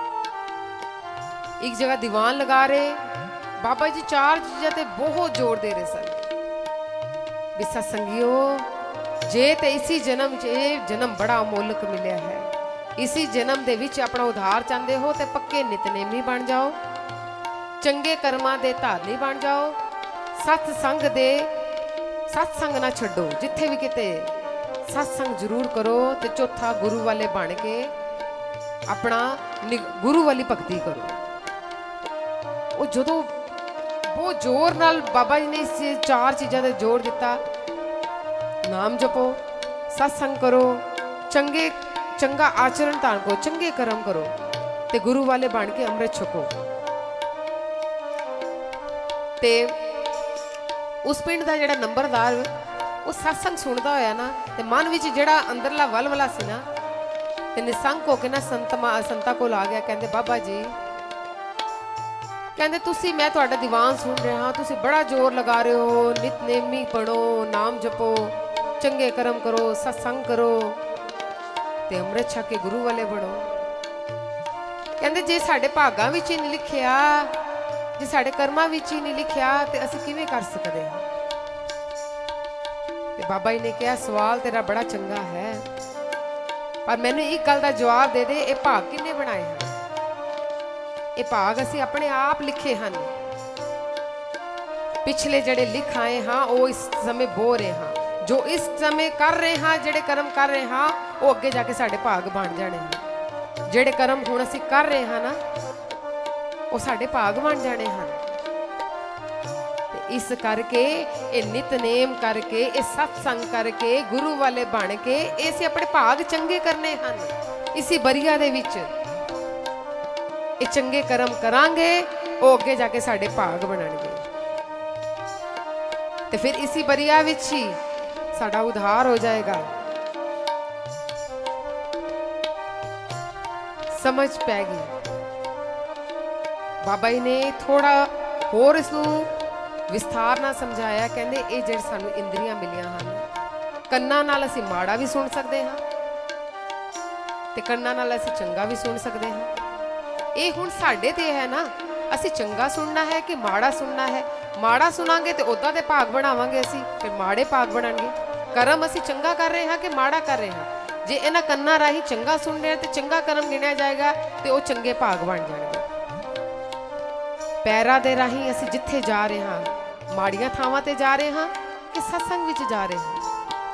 एक जगह दीवान लगा रहे, बाबा जी चार चीज़ों ते बहुत जोर दे रहे सन। भी सत्संगियो, जे ते इसी जन्म च जन्म बड़ा अमोलक मिलया है, इसी जन्म दे विच अपना उधार चाहते हो तो पक्के नितनेमी बन जाओ, चंगे कर्मां दे धारनी बन जाओ, सत्संग ना छड्डो, जिथे भी किते सत्संग जरूर करो, तो चौथा गुरु वाले बन के अपना गुरु वाली भगती करो। वो जो बहुत जोर नाल बाबा जी ने इस चार चीज़ों का जोर दिता, नाम जपो, सत्संग करो, चंगा आचरण धारण करो, चंगे कर्म करो, ते गुरु वाले बन के अमृत छको। ते उस पिंड का जिहड़ा नंबरदार वो सत्संग सुनता होया ना, ते मन विच जिहड़ा अंदरला वलवला सी ना, ते निसंक होके ना संता कोल आ गया। कहंदे बाबा जी, कहंदे तुसी मैं तुहाडा दीवान सुन रहा हाँ, तुसी बड़ा जोर लगा रहे हो, नितनेमी पढ़ो, नाम जपो, चंगे कर्म करो, सत्संग करो, ते अमृत छक के गुरु वाले बनो। कहंदे जे साडे भागां विच ही नहीं लिखिया, जे साडे कर्मां विच ही नहीं लिखिया, ते असीं किवें कर सकदे हां। ते बाबा जी ने कहा सवाल तेरा बड़ा चंगा है, पर मैनूं एक गल दा जवाब दे दे, ये भाग किन्ने बनाए हैं? ये भाग असीं अपने आप लिखे हैं। पिछले जड़े लिख आए हाँ वो इस समय बो रहे हाँ, जो इस समय कर रहे हाँ, जड़े कर्म कर रहे हाँ वो अगे जाके साडे भाग बन जाने हैं। जड़े कर्म हुण असीं कर रहे हाँ ना वो साडे भाग बन जाने हैं। इस करके ये नितनेम करके, ये सत्संग करके, गुरु वाले बन के इसे अपने भाग चंगे करने हैं। इसी बरिया दे विच ये चंगे कर्म करांगे, वो अगे जाके साडे भाग बनाणगे, ते फिर इसी बरिया विच ही साडा उद्धार हो जाएगा। समझ पै गई। बाबा जी ने थोड़ा होर इसनूं विस्तार ना समझाया। कहंदे ये जिहड़े सानूं इंद्रियां मिलियां हन, कन्नां नाल असीं माड़ा भी सुन सकते हाँ, ते कन्नां नाल असीं चंगा भी सुन सकते हाँ। ये हुण साडे ते है ना, असीं चंगा सुनना है कि माड़ा सुनना है। माड़ा सुनांगे तो उदा दे भाग बनावांगे, असीं फिर माड़े भाग बनांगे। कर्म असीं चंगा कर रहे हैं कि माड़ा कर रहे हैं। जे इन्हां कन्नां राही चंगा सुन रहे हैं तो चंगा कर्म गिणिया जाएगा, तो वो चंगे भाग बन जाएंगे। पैरां दे राही असीं जिथे जा रहे हाँ, माड़ियां थावां ते जा रहे हाँ कि सत्संग विच जा रहे हैं।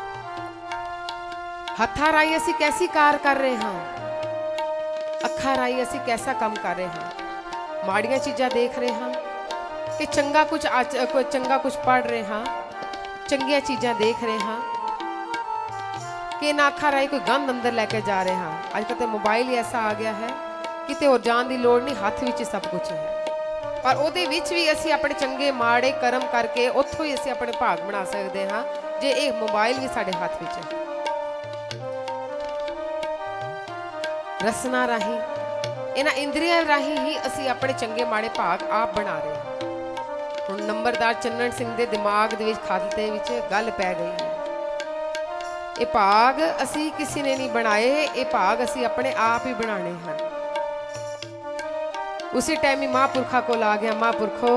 हत्थां राही असीं कैसी कार कर रहे हाँ, अखा राही असीं कैसा काम कर रहे हाँ, माड़ियां चीज़ां देख रहे हाँ कि चंगा कुछ पढ़ रहे हाँ, चंगियां चीज़ां देख रहे हाँ कि ना अखा राही कोई गंद अंदर लैके जा रहे हाँ। अजकल तो मोबाइल ही ऐसा आ गया है किते होर जान की लोड़ नहीं, हथ विच सब कुछ है। पर उहदे विच भी असीं अपने चंगे माड़े कर्म करके उत्थों ही असीं अपने भाग बना सकते हाँ, जे ये मोबाइल भी साडे हथ विच है। रसना राही, इन्हां इंद्रियां राही ही असीं अपने चंगे माड़े भाग आप बना रहे हैं। हुण नंबरदार चन्नन सिंह दे दिमाग दे विच खाते विच गल पै गई है। ये भाग असीं किसी ने नहीं बनाए, ये भाग असीं अपने आप ही बनाने हैं। उसी टाइम ही महापुरखा कोल आ गया। महापुरखो,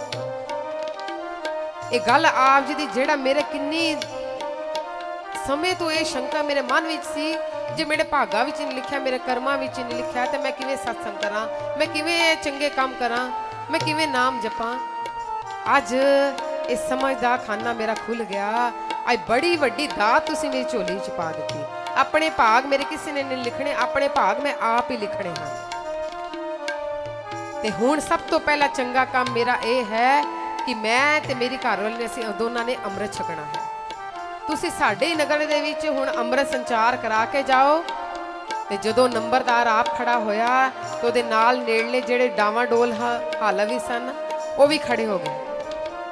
ये गल आप जी दी जेड़ा मेरे किन्नी समय तो ये शंका मेरे मन विच सी, जे मेरे भागा विच नहीं लिखिया, मेरे कर्मां विच नहीं लिखिया, तो मैं किवें सत्संग करा, मैं किवें चंगे काम करा, मैं किवें नाम जपां। अज इस समझ दा खाना मेरा खुल गया। अज बड़ी वड्डी दात तुसीं मेरी झोली च पा दित्ती। अपने भाग मेरे किसी ने नहीं लिखने, अपने भाग मैं आप ही लिखने हैं। ते हुण सब तो पहला चंगा काम मेरा ये है कि मैं ते मेरी घरवाली ने असीं दोनों ने अमृत छकना है। तुसीं साडे ही नगर दे विच हुण अमृत संचार करा के जाओ। ते जदों नंबरदार आप खड़ा होया तो उहदे नाल नेड़ले जिहड़े डावां डोल हाल भी सन वो भी खड़े हो गए।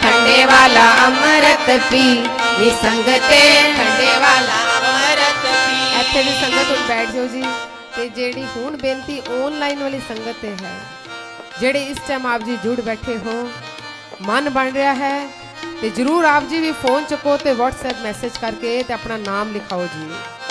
खंडे वाला अमृत पी निसंगते खंडे वाला अमृत पी। ਇੱਥੇ ਵੀ ਸੰਗਤ ਹੁਣ ਬੈਠ ਜਾਓ ਜੀ। ਤੇ ਜਿਹੜੀ ਹੁਣ ਬੇਨਤੀ ਆਨਲਾਈਨ ਵਾਲੀ ਸੰਗਤ ਤੇ ਹੈ, ਜਿਹੜੇ ਇਸ ਟਾਈਮ ਆਪ ਜੀ ਜੁੜ ਬੈਠੇ ਹੋ, ਮਨ ਬਣ ਰਿਹਾ ਹੈ ਤੇ ਜਰੂਰ ਆਪ ਜੀ ਵੀ ਫੋਨ ਚੁੱਕੋ ਤੇ WhatsApp ਮੈਸੇਜ ਕਰਕੇ ਤੇ ਆਪਣਾ ਨਾਮ ਲਿਖਾਓ ਜੀ।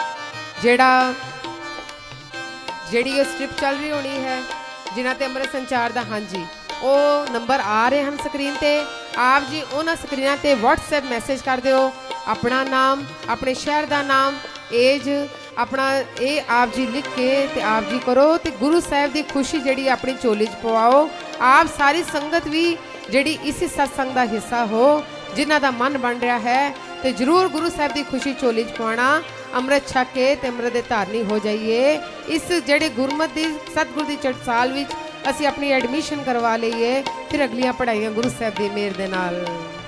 ਜਿਹੜੀ ਇਹ ਸਟ੍ਰਿਪ ਚੱਲ ਰਹੀ ਹੋਣੀ ਹੈ ਜਿਨ੍ਹਾਂ ਤੇ ਅੰਮ੍ਰਿਤ ਸੰਚਾਰ ਦਾ, ਹਾਂਜੀ ਉਹ ਨੰਬਰ ਆ ਰਹੇ ਹਨ ਸਕਰੀਨ ਤੇ। ਆਪ ਜੀ ਉਹਨਾਂ ਸਕਰੀਨਾਂ ਤੇ WhatsApp ਮੈਸੇਜ ਕਰ ਦਿਓ ਆਪਣਾ ਨਾਮ, ਆਪਣੇ ਸ਼ਹਿਰ ਦਾ ਨਾਮ, ਏਜ अपना ये आप जी लिख के ते आप जी करो ते गुरु साहब की खुशी जड़ी अपनी झोली च पवाओ। आप सारी संगत भी जड़ी इसी सत्संग का हिस्सा हो, जिन्हां दा मन बन रहा है ते जरूर गुरु साहब की खुशी झोली च पवाना। अमृत छक के ते अमृत दे धारनी हो जाइए। इस जड़े गुरमत दी सतगुर दी चटसाल विच असी अपनी एडमिशन करवा लईए, फिर अगलियां पढ़ाइयां गुरु साहब दी मेहर दे नाल।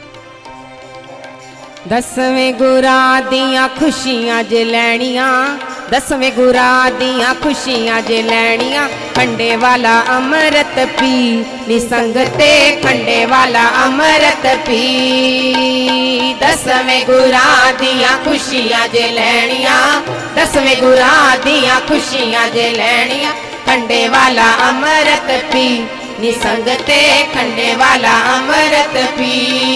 दसवें गुरा दियां खुशियां जे लैनियां, दसवें गुरा दियां खुशियां जे लैनियां, खंडे वाला अमृत पी निसंगते खंडे वाला अमृत पी। दसवें गुरा दियां खुशियां जे लैनियां, दसवें गुरा दियां खुशियां जे लैनियां, खंडे वाला अमृत पी निसंगते खंडे वाला अमृत पी।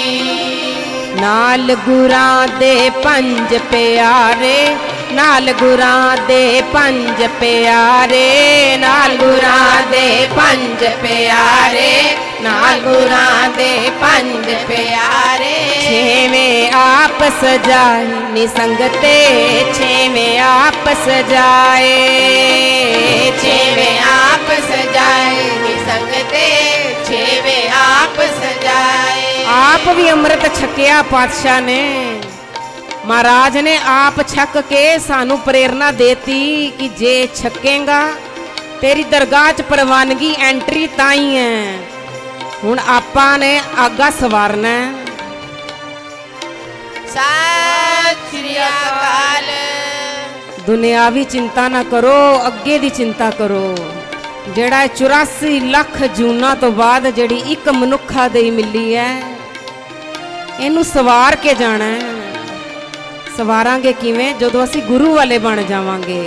नाल गुरां दे पंज प्यारे, नाल गुरां दे पंज प्यारे, नाल गुरां दे पंज प्यारे, नाल गुरां दे पंज प्यारे। छेवें आप सजाए निसंगते छेवें आप सजाए, छेवें आप सजाए निसंगते छेवें आप सजाए। आप भी अमृत छकिया पातशाह ने, महाराज ने आप छक के सानू प्रेरणा देती कि जे छकेगा तेरी दरगाह च परवानगी एंट्री ताई है। हुण आपां ने आगा सवारना। सत श्री अकाल। दुनियावी चिंता ना करो, अगे दी चिंता करो। जेड़ा 84 लाख जूना तो बाद जड़ी एक मनुखा दे मिली है, इनू सवार के जाना है। सवारांगे किवें? जदों असी गुरु वाले बन जावांगे।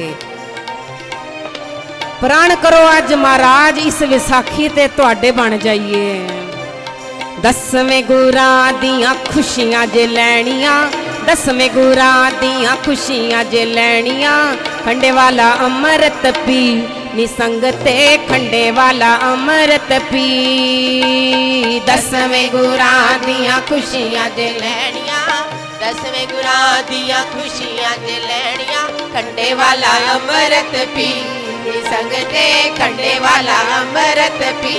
प्रण करो अज महाराज इस विसाखी ते तुहाडे बन जाइए। दसवें गुरां दियां खुशियां जे लैनियां, दसवें गुरां दियां खुशियां जे लैनियां, खंडे वाला अमृत पी निसंगते खंडे वाला अमृत पी। दसवें गुरां दियां खुशियां जे लैनियां, दसवें गुरां दियां खुशियां जे लैनियां, खंडे वाला अमृत पी निसंगते खंडे वाला अमृत पी।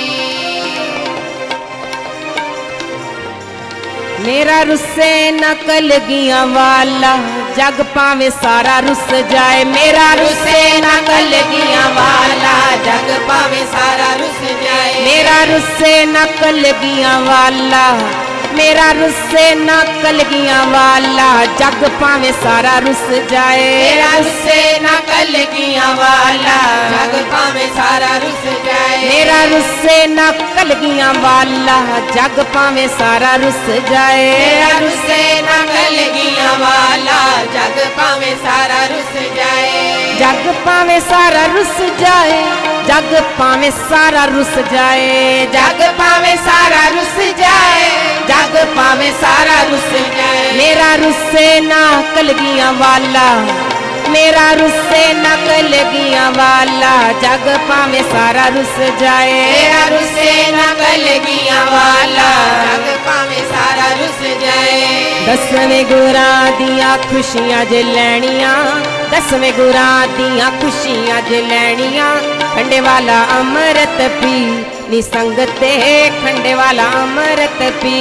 मेरा रुस्से न कलगियां वाला, जग पावे सारा रुस जाए। मेरा रुस्से न कलगियां वाला, जग पावे सारा रुस जाए। मेरा रुस्से न कलगियां वाला, मेरा रुस्से न कलगियां वाला, जग पावे सारा रुस जाए। मेरा रुस्से न कलगियां वाला, जग पावे सारा रुस जाए। मेरा रुस्से न कलगियां वाला, जग पावे सारा रुस जाए। मेरा रुस्से न कलगियां वाला, जग पावे सारा रुस जाए। जग पावे सारा रुस जाए, जग पावे सारा रुस जाए। जग पावे सारा रुस जाए, जग पावे सारा रुस जाए। मेरा रुस्से ना कलगियां वाला, मेरा रुस्से ना कलगियां वाला, जग पावे सारा रुस जाए। मेरा रुस्से ना कलगियां वाला, जग पावे सारा रुस जाए। दसवें गुरां दियां खुशियां जे लैनियां, दसवें गुरां दियां खुशियां जे लैनियां, खंडे वाला अमृत पी निसंगते खंडे वाला अमृत पी।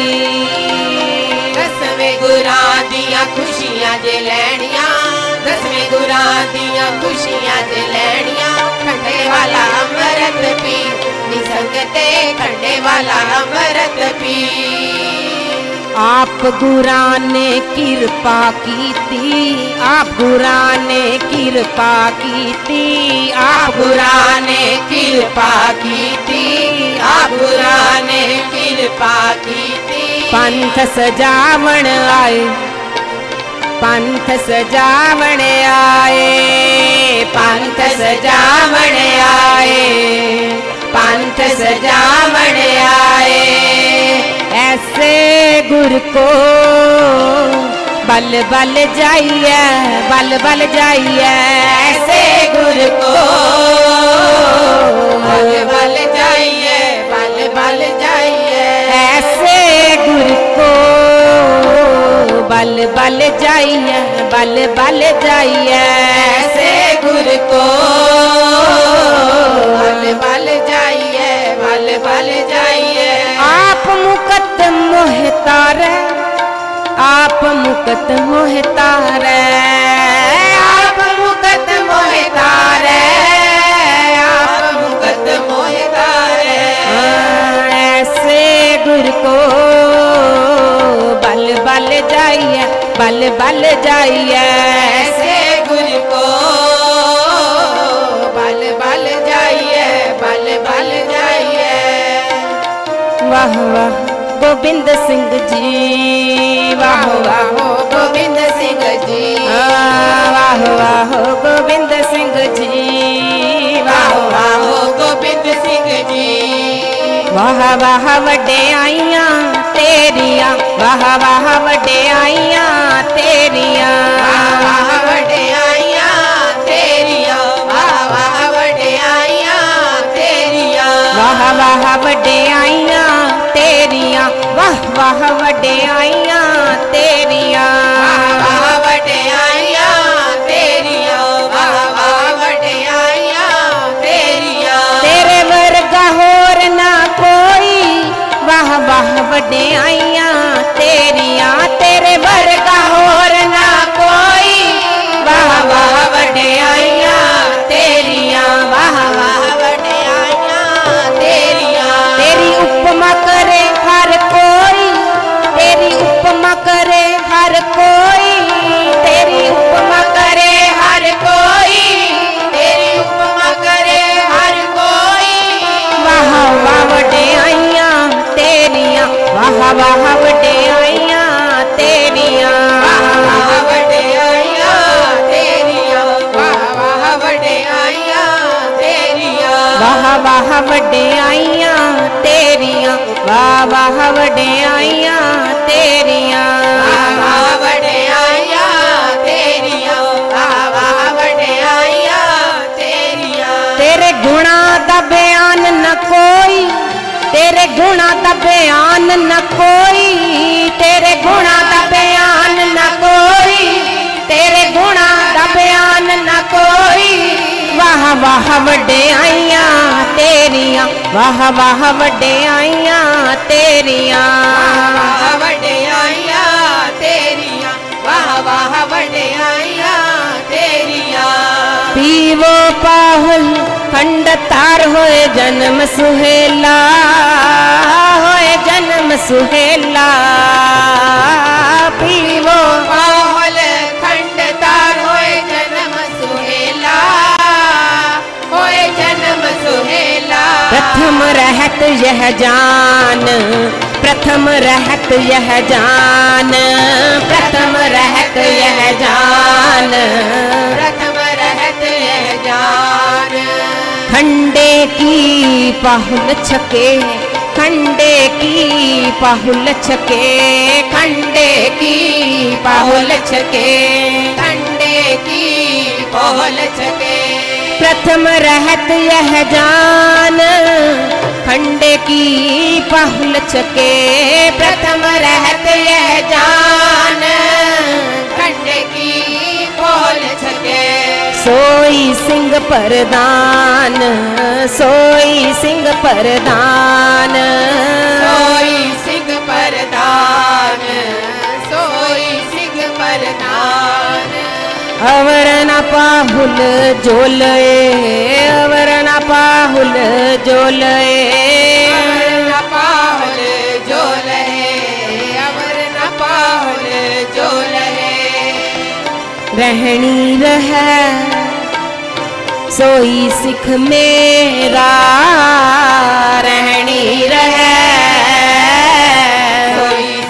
दसवें गुरां दियां खुशियां जे लैनियां, दसवें गुरां दियां खुशियां जे लैनियां, खंडे वाला अमृत पी निसंगते खंडे वाला अमृत पी। आप गुरां ने किरपा कीती, आप गुरां ने किरपा कीती, आप गुरां ने किरपा कीती, आप गुरां ने किरपा कीती। पंथ सजावण आए, पंथ सजावण आए, पंथ सजावण आए, पंथ सजावण आए। ऐसे गुर को बल बल जाइए, बल बल जाइए, ऐसे गुर को बल बल जाइए, बल बल जाइए, ऐसे गुर को बल बल जाइए, बल बल जाइए, ऐसे गुर को बल बल जाइए, बल बल जाइए। आप मुकत मोहतारे, आप मुकत मोहतारे, आप मुकत मोहतारे, आप मुकत मोहतारे। ऐसे गुर को बल बल जाइए, बल बल जाइए, ऐसे गुर को बल बल जाइए, बल बल जाइए। वाह वाह गोविंद सिंह जी, वाह वाह गोविंद सिंह जी, वाह वाह गोविंद सिंह जी, वाह वाह गोविंद सिंह जी। वाह वाह वड्याइयां तेरियां, वाह वाह वड्याइयां तेरियां, वाह वड्याइयां तेरियां, वाह वाह वड्याइयां तेरियां, वाह वाह वड्याइयां तेरियां, वाह वाह वड्याइयां तेरियां, वाह वड्याइयां तेरियां, वाह वाह वड्याइयां तेरियां। तेरे वर्गा होर ना कोई, वाह वाह वड्याइयां तेरियां, तेरे वर्गा होर ना कोई, वाह वाह वड्याइयां तेरियां, वाह वाह वड्याइयां तेरियां। तेरी उपमा करे हर कोई, तेरी उपमा करे हर कोई, तेरी उपमा करे हर कोई, तेरी उपमा करे हर कोई। वाह वाह वड्याइयां तेरियां, वाह वाह वड्याइयां तेरियां, वाह वाह वड्याइयां तेरियां, वाह वाह वड्याइयां तेरियां, वाह वाह वड्याइयां तेरियां, वाह वाह वड्याइयां तेरियां, वाह वाह वड्याइयां तेरियां, वाह वाह वड्याइयां तेरियां। तेरे गुणा दा बयान न कोई, तेरे गुणा दा बयान न कोई, तेरे गुणा दा बयान न कोई, तेरे गुणा दा बयान न कोई। वाह वाह वड्याइयां तेरियां, वाह वाह वड्याइयां तेरियां, वाह वड्याइयां तेरियां, वाह वाह वड्याइयां तेरियां। पीवो पाहुल खंड तार होए जन्म सुहेला, होए जन्म सुहेला। पीवो पाहुल खंड तार होए जन्म सुहेला, होए जन्म सुहेला। प्रथम रहत यह जान, प्रथम रहत यह जान, प्रथम रहत यह जान, प्रथम रहत यह जान। खंडे की पाहुल छके, खंडे की पाहुल छके, खंडे की पाहुल छके, खंडे की पाहुल छके। प्रथम रहत यह जान, खंडे की पाहुल छके, प्रथम रहत यह जान, खंडे की पाहुल छके। सोई सिंह परदान, सोई सिंह परदान, सोई सिंह परदान, सोई सिंह परदान। अवर न पाहुल जोलए, अवर न पाहुल जोलए, अवर न पाहुल जोलए, अवर न पाहुल जोलए। रहनी रहे सोई सिख मेरा, रहनी रहे सोई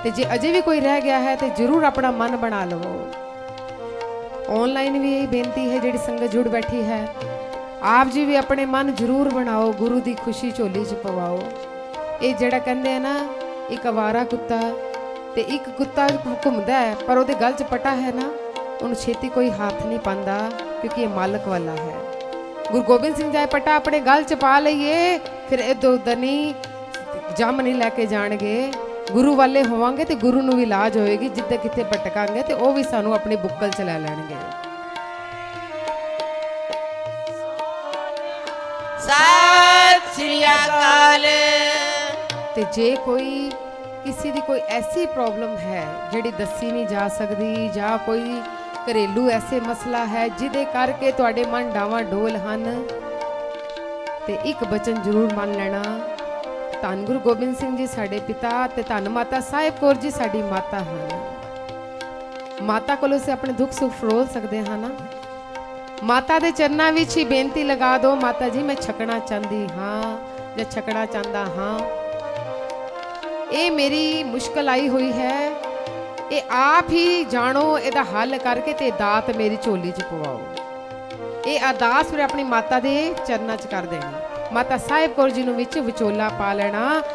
ਤੇ ਜੇ ਅਜੇ ਵੀ ਕੋਈ ਰਹਿ ਗਿਆ ਹੈ ਤੇ ਜ਼ਰੂਰ ਆਪਣਾ ਮਨ ਬਣਾ ਲਵੋ। ऑनलाइन भी यही बेनती है जिहड़ी संगत जुड़ बैठी है, आप जी भी अपने मन जरूर बनाओ, गुरु की खुशी झोली च पवाओ। ये जिहड़ा कहंदे है ना, एक आवारा कुत्ता ते एक कुत्ता घुमदा है पर उहदे गल च पटा है ना, उन्हें छेती कोई हाथ नहीं पांदा क्योंकि ये मालक वाला है। गुरु गोबिंद सिंह जी पटा अपने गल च पा लईए फिर इधर उधर नहीं जम नहीं लैके जाणगे। गुरु वाले होवांगे तो गुरु नूं भी लाज होएगी, जिद्दे किथे भटकांगे तो वह भी सानू अपनी बुक्कल च लै लैणगे। सत श्री अकाल। ते जे कोई किसी दी कोई ऐसी प्रॉब्लम है जिहड़ी दसी नहीं जा सकदी, जां कोई घरेलू ऐसे मसला है जिहदे करके तुहाडे मन डावां डोल हन, ते एक बचन जरूर मान लेना, धन गुरु गोबिंद सिंह जी साडे पिता ते धन माता साहिब कौर जी साडी माता हैं। माता कोलों से अपने दुख सुख फरोल सकते हैं ना। माता दे चरनां विच ही बेनती लगा दो, माता जी मैं छकना चाहती हाँ या छकना चाहता हाँ, ये मेरी मुश्किल आई हुई है, ये आप ही जानो, इहदा हल करके ते दात मेरी झोली च पवाओ। ये अरदास फिर अपनी माता दे चरनां च कर देनी। माता साहिब कौर जी नूं विच विचोला पा लेना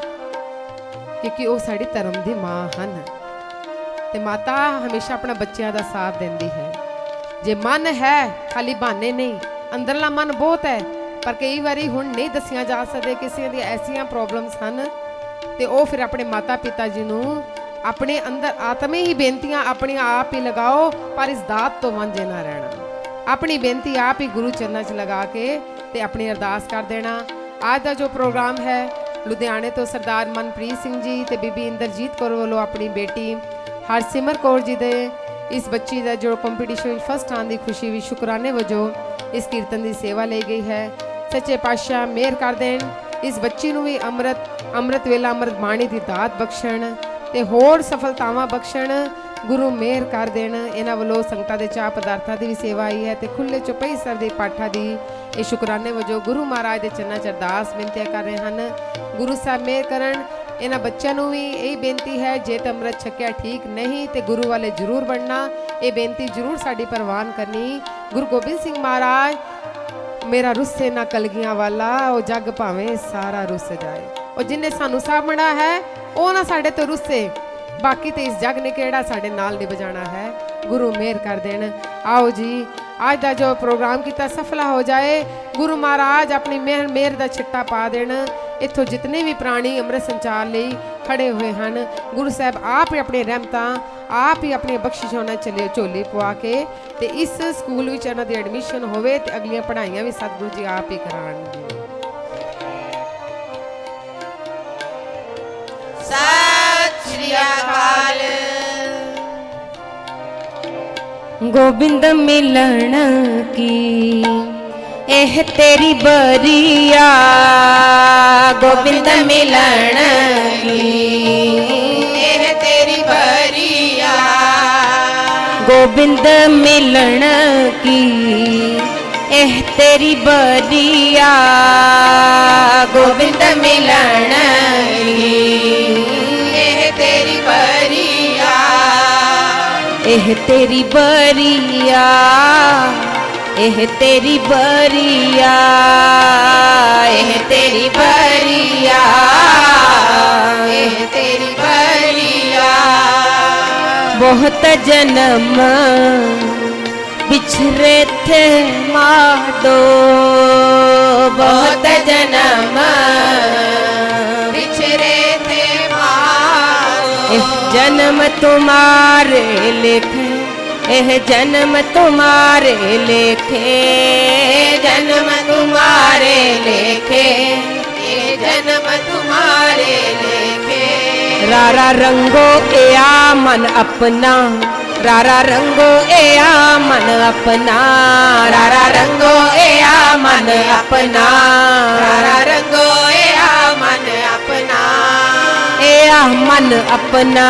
क्योंकि वो साड़ी धर्म दी मां हन ते माता हमेशा अपना बच्चों का साथ देंदी है। जे मन है खाली बहाने नहीं, अंदरला मन बहुत है पर कई बारी हुण नहीं दसिया जा सकते, किसी दी ऐसियां प्रॉब्लम्स हन ते वो फिर अपने माता पिता जी नूं अपने अंदर आत्मे ही बेनतियां अपनी आप ही लगाओ, पर इस दात तो वांझे ना रहना। अपनी बेनती आप ही गुरु चरणों च लगा के ते अपनी अरदास कर देना। आज का जो प्रोग्राम है लुधियाने तो सरदार मनप्रीत सिंह जी ते बीबी इंद्रजीत कौर वालों अपनी बेटी हरसिमर कौर जी दे इस बच्ची का जो कंपीटिशन फर्स्ट आने की खुशी भी शुकराने वजों इस कीर्तन की सेवा ली गई है। सच्चे पातशाह मेहर कर देन, इस बच्ची नूं भी अमृत वेला अमृत बाणी की दात बख्शण ते होर सफलतावां बख्शण। गुरु मेहर कर देन। इन्हां वल्लों संगतां दे चाह पदार्थां की भी सेवा आई है ते खुले चौपाई सर दे पाठां दी ये शुकराने वजों गुरु महाराज के चरणों च अरदास बेनतियां कर रहे हैं। गुरु साहब मेहर करन। इन्हां बच्चों नूं भी यही बेनती है, जे तो अमृत छकिया ठीक नहीं तो गुरु वाले जरूर बनना, ये बेनती जरूर साड़ी परवान करनी। गुरु गोबिंद सिंह महाराज मेरा रुस्से ना कलगियां वाला, वो जग भावें सारा रुस जाए। और जिन्हें सानू सामना है वो ना साढ़े तो रुस्से, बाकी तो इस जग ने केड़ा साढ़े नाल नहीं बजाना है। गुरु मेहर कर देन। आओ जी आज का जो प्रोग्राम किया सफला हो जाए, गुरु महाराज अपनी मेहर का छिट्टा पा देन। इत्थों जितने भी प्राणी अमृत संचार लिए खड़े हुए हैं, गुरु साहब आप ही अपनी रहमतां आप ही अपनी बख्शिशों ने चले झोली पवा के ते इस स्कूल विच इन्हां दी एडमिशन होवे ते अगलियां पढ़ाइयां भी सतगुरु जी आप ही कराणगे। सत श्री अकाल। गोबिंद मिलन की एह तेरी बरिया, गोबिंद मिलन की एह तेरी बरिया, गोबिंद मिलन की एह तेरी बरिया, गोबिंद मिलन की एह तेरी बरिया, एह तेरी बरिया, एह तेरी बरिया, एह तेरी बरिया, एह तेरी बरिया। बहुत जन्म बिछरे थे माडो, बहुत जन्म बिछरे थे माडो, एह जन्म तुम्हारे लेखे, एह जन्म तुम्हारे लेखे, जन्म तुम्हारे लेखे, ये जन्म तुम्हारे लेखे। रारा रंगो एया मन अपना, रारा रंगो एया मन अपना, रारा रंगो एया मन अपना, रारा रंगो एया मन अपना, एया मन अपना,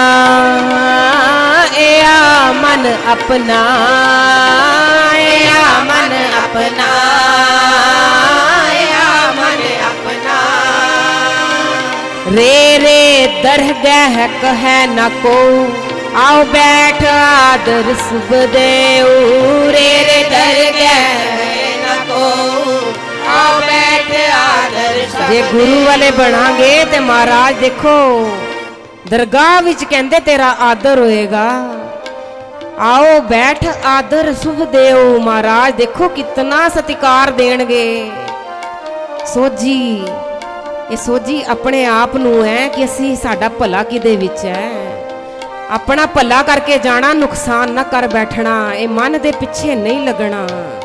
एया मन अपना, एया मन अपना, एया मन अपना। रे रे दरगाह कहे न को, आओ बैठ आदर सुबदेव। रे रे दरगाह न को, आओ बैठ आदर सुबदेव। जे गुरु वाले बनांगे ते महाराज देखो दरगाह विच कहंदे तेरा आदर होएगा। आओ बैठ आदर सुबदेव। महाराज देखो कितना सत्कार देणगे। सोझी ये सोझी अपने आप नू है कि असी साडा भला किदे विच है, अपना भला करके जाना, नुकसान ना कर बैठना, ये मन दे पिछे नहीं लगना।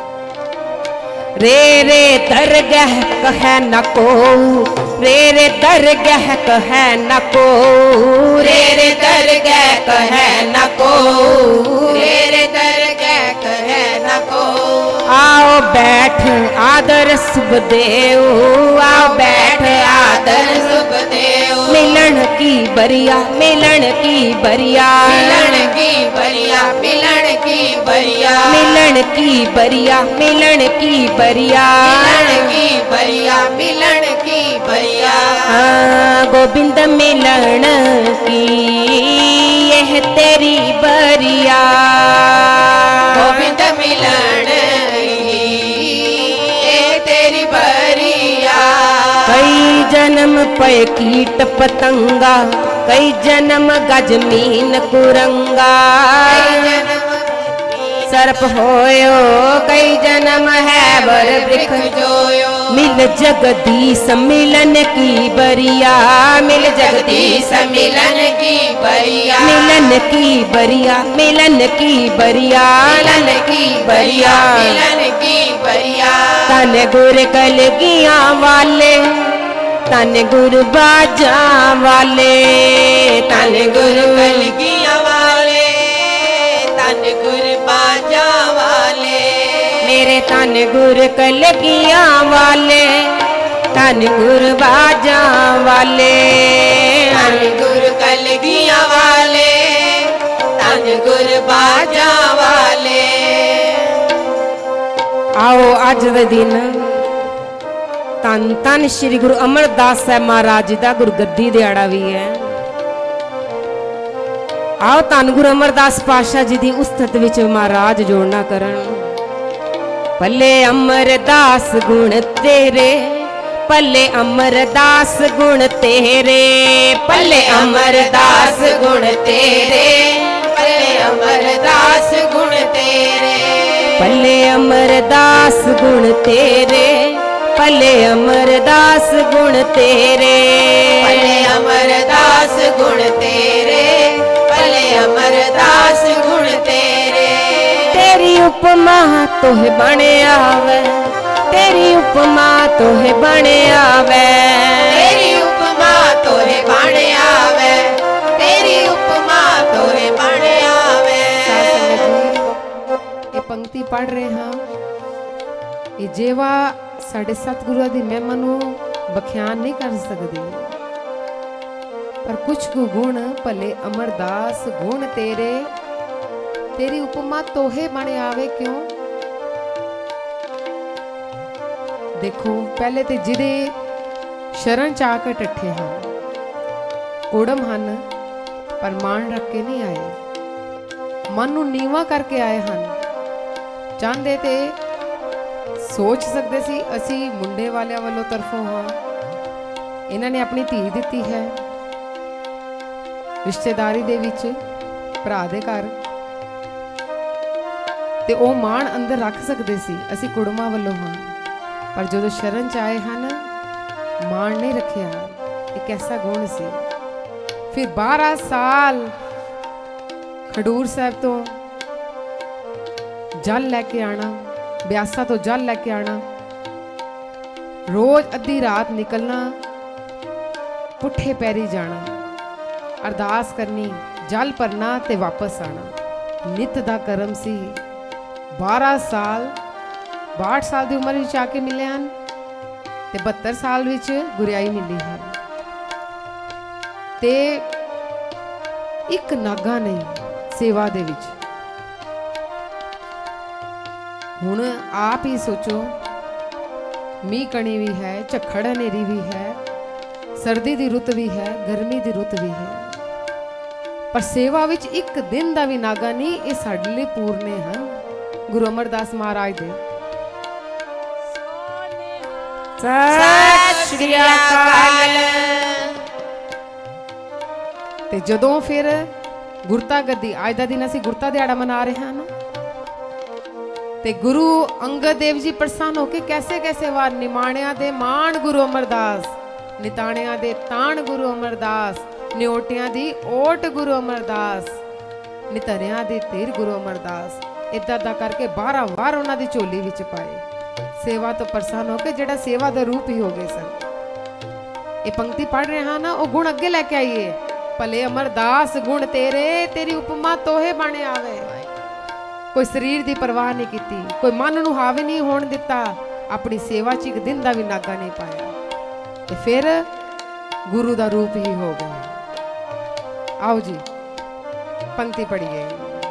रे रे दरगाह कहे न को, रे रे दरगाह कहे न को, रे रे दरगाह कहे न को, रे रे दरगाह कहे न को। आओ बैठ आदर सुबदेव, आओ बैठ आदर सुबदेव। मिलन की बरिया, मिलन की बरिया, मिलन की बरिया, मिलन की बरिया, मिलन की बरिया, मिलन की बरिया, मिलन की बरिया, मिलन की बरिया। गोविंद मिलन की यह तेरी बरिया, गोविंद मिलन कई जन्म पे कीट पतंगा, कई जन्म गजमीन कुरंगा, सर्प होयो, कई जन्म है वर वृक्ष जोयो। मिल जगदीश मिलन की बरिया, मिल जगदीश मिलन की बरिया, मिलन की बरिया, मिलन की बरिया, मिलन की बरिया, मिलन की बरिया। तन गुर कलगियां वाले, तन गुर बाजा वाले, तन गुर कलगियां वाले, तन गुर बाजा वाले। मेरे तन गुर कलगियां वाले, तन गुर बाजा वाले, तन गुर कलगियां वाले, तन गुर बाजा वाले। आओ अज दे दिन तन तन श्री गुरु अमरदास साहब महाराज जी का गुरगद्दी दिहाड़ा भी है। आओ धन गुरु अमरदास पातशाह जी की उस्तत विच महाराज जोड़ना करन। पल्ले अमरदास गुण तेरे, पल्ले अमरदास गुण तेरे, पल्ले अमरदास गुण तेरे, पल्ले अमरदास गुण तेरे, पल्ले अमरदास गुण तेरे, पल्ले अमरदास गुण तेरे, पल्ले अमरदास गुण तेरे, पल्ले अमरदास गुण तेरे। तेरी उपमा तोहे बने आवे, तेरी उपमा तोहे बने आवे, तेरी उपमा तोहे बने आवे, तेरी उपमा तोहे बने आवे। ये पंक्ति पढ़ रहे हैं, ये जेवा साढ़े सतगुरुआ की महिमा नूं बख्यान नहीं कर सकती, पर कुछ कु गुण भले अमरदास गुण तेरे, तेरी उपमा तोहे बने आवे। क्यों? देखो पहले तो जिदे शरण च आकर टट्ठे हैं, कोड़म हन, पर मान रख के नहीं आए, मन नूं नीवा करके आए हैं। चाहते थे सोच सकते सी असी मुंडे वाले वालों तरफों हाँ, इन्हों ने अपनी धी दी है रिश्तेदारी दे विच भरा दे घर, ते ओ मान अंदर रख सकते सी असी कुड़मा वालों हाँ, पर जो शरण च आए हैं मान नहीं रखिया। एक ऐसा गुण सी। फिर 12 साल खडूर साहब तो जल लैके आना, ब्यासा तो जल लैके आना, रोज अद्धी रात निकलना, पुठे पैरी जाना, अरदास करनी, जल भरना ते वापस आना, नित दा करम सी। 12 साल 62 साल की उम्र में आके मिले हैं ते 72 साल विच गुरियाई मिली है। ते एक नागा नहीं सेवा दे विच। हुण आप ही सोचो, मीह कणी भी है, झक्खड़ हनेरी भी है, सर्दी दी रुत भी है, गर्मी दी रुत भी है, पर सेवा विच एक दिन दा भी नागा नहीं। ये साडे लई पूरने हैं गुरु अमरदास महाराज दे। सत श्री अकाल। ते जदों फिर गुरता गद्दी, अज दा दिन असीं गुरता दिहाड़ा मना रहे हैं ना, ते गुरु अंगद देव जी प्रसन्न होके कैसे कैसे वार निमाणिया दे मान गुरु अमरदास, निताणिया दे ताण गुरु अमरदास, न्योटिया दी ओट गुरु अमरदास, नितरिया दी तीर गुरु अमरदास, इदा दा करके 12 वार उन्हां दी झोली विच पाए। सेवा तो प्रसन्न होके जेड़ा सेवा दा रूप ही हो गए सन। ये पंक्ति पढ़ रहे हैं ना, वो गुण अगे लेके आइए। भले अमरदास गुण तेरे, तेरी उपमा तोहे बने आवे। कोई शरीर की परवाह नहीं की, कोई मन नूं हावी नहीं होण दिता, अपनी सेवा च एक दिन का भी नागा नहीं पाया, ते फिर गुरु का रूप ही हो गया। आओ जी पंक्ति पढ़िए।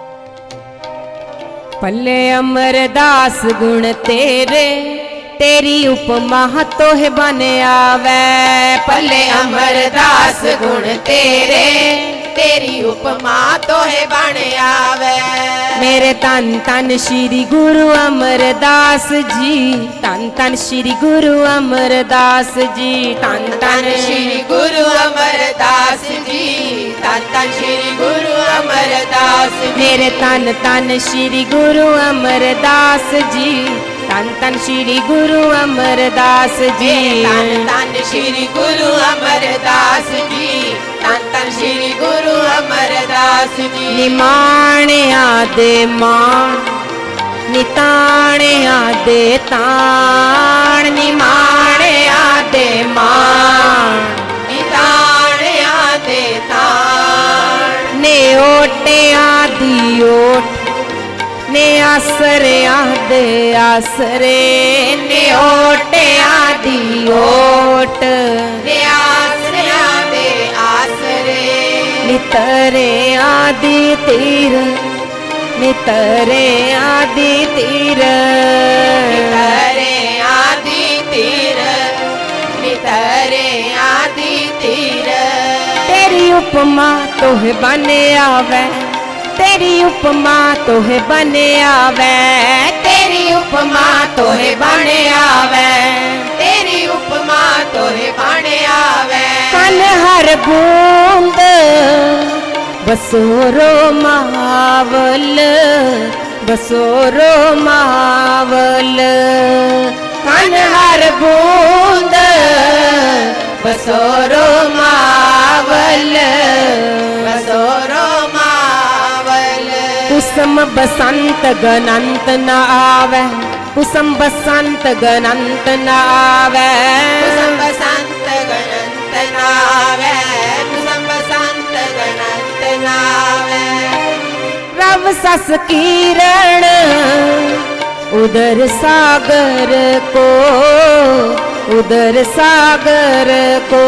भले अमरदास गुण तेरे, तेरी उपमा तोहे बने आवे। भले अमरदास गुण तेरे, तेरी उपमा तोहे बने आवे। मेरे तन तन श्री गुरु अमरदास जी, तन तन श्री गुरु अमरदास जी, तन तन श्री गुरु अमरदास जी, तन तन श्री गुरु अमरदास। मेरे तन तन श्री गुरु अमरदास जी, तन तन श्री गुरु अमरदास जी, तन तन श्री गुरु अमरदास जी, तन तन श्री गुरु अमरदास जी। निमाणिया दे मान, निताणिया दे ताण, निमाणिया दे मान, निताणिया दे ताण। ने ओटिया दी ओट, ने आसरिया दे आसरे, ने ओटिया दी ओट, ने आसरिया दे आसरे। नितरे आदि तीर, नितरे आदि तीर, नितरे आदि तीर, नितरे आदि तीर। तेरी उपमा तोहे बने आवे, तेरी उपमा तोहे बने आवे, तेरी उपमा तोहे बने आवे, तेरी उपमा तोहे बने आवे। कन हर बूंद बसोरो मावल, बसोरो मावल। कन हर बूंद बसोरो मावल, बसोरो मावल। कुसुम बसंत गनंत न आवे, कुसुम बसंत गनंत न आवे, कुसुम बसंत गनंत न आवे, कुसुम बसंत गनंत न आवे। रव सस किरण उदर सागर को, उदर सागर को।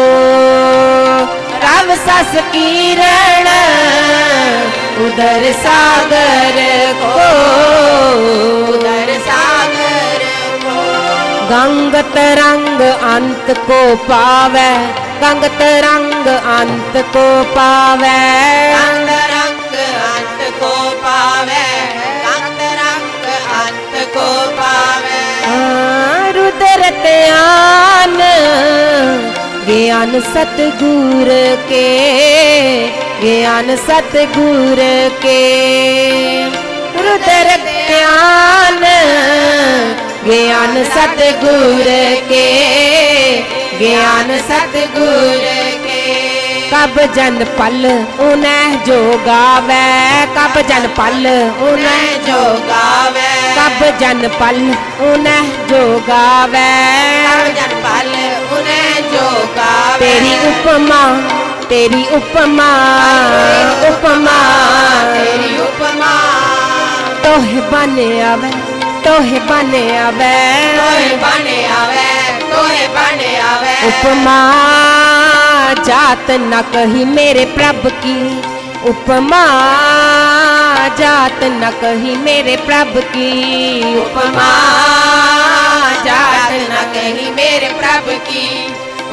रव सस किरण उदर सागर को, उदर सागर को। गंग तरंग अंत को पावे, गंग तरंग अंत को पावे, गंग तरंग अंत को पावे, गंग तरंग अंत को पावे। रुद्र त्यान ज्ञान सतगुर के, ज्ञान सतगुर के। रुद्र ज्ञान ज्ञान सतगुर के, ज्ञान सतगुर के। कब जन पल उन्हें जो गावे, कब जन पल उन्हें जो गावे, कब जन पल उन्हें जो गावे, कब जन पल उन्हें जो गावे। तेरी उपमा, तेरी उपमा, उपमा, तेरी उपमा तोहे बने आवे, तोहे बने आवे, तोहे बने आवे, तोहे बने आवे। उपमा जात न कही मेरे प्रभु की, उपमा जात न कही मेरे प्रभु की। उपमा जात न कही मेरे प्रभु की,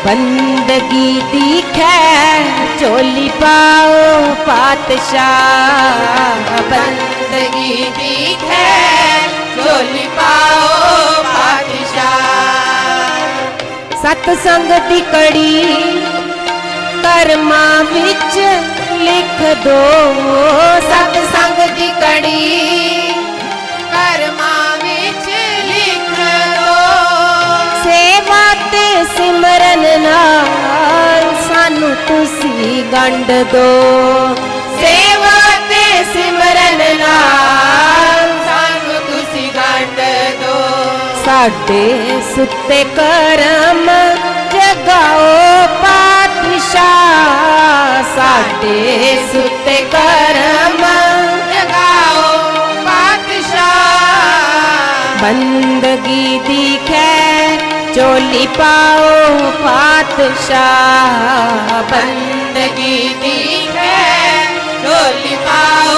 बंदगी दिखे चोली पाओ पातशाह, बंदगी दिखे चोली पाओ पातशाह। सतसंग दी कड़ी कर्मा विच लिख दो, सतसंग दी कड़ी कर्मा विच लिख दो। सेवा ते सिमरन नाल सानू तुसी गंढ दो, सेवा ते सिमरन नाल सानू तुसी गंढ दो। साडे सुते करम जगाओ पातशाह, साडे सुते करम जगाओ पातशाह। बंदगी दिखे चोली पाओ पातशाह, बंदगी दिखे चोली पाओ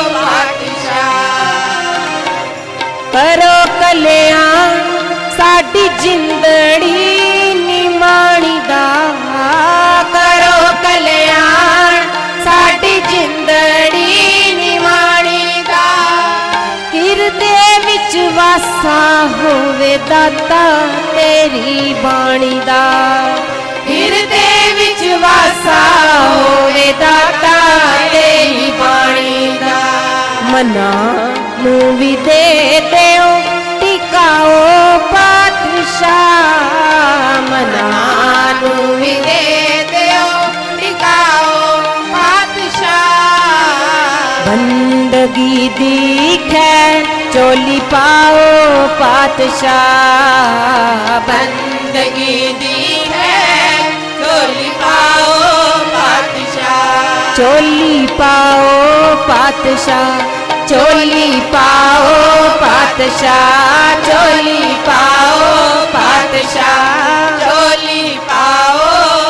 पातशाह। करो कल्याण साडी जिंदड़ी निमाणी दा, करो कल्याण साडी जिंदड़ी निमाणी दा। हिरदे विच वासा होवे दाता तेरी बाणी दा, हिरदे विच वासा होवे दाता तेरी बाणी दा। मना नू भी दे देओ टिकाओ पातशाह, मना नू भी दे देओ टिकाओ पातशाह। बंदगी दिखे चोली पाओ पातशाह, बंदगी दिखे चोली पाओ पातशाह। चोली पाओ पातशाह, चोली पाओ पातशाह, चोली पाओ पातशाह, चोली पाओ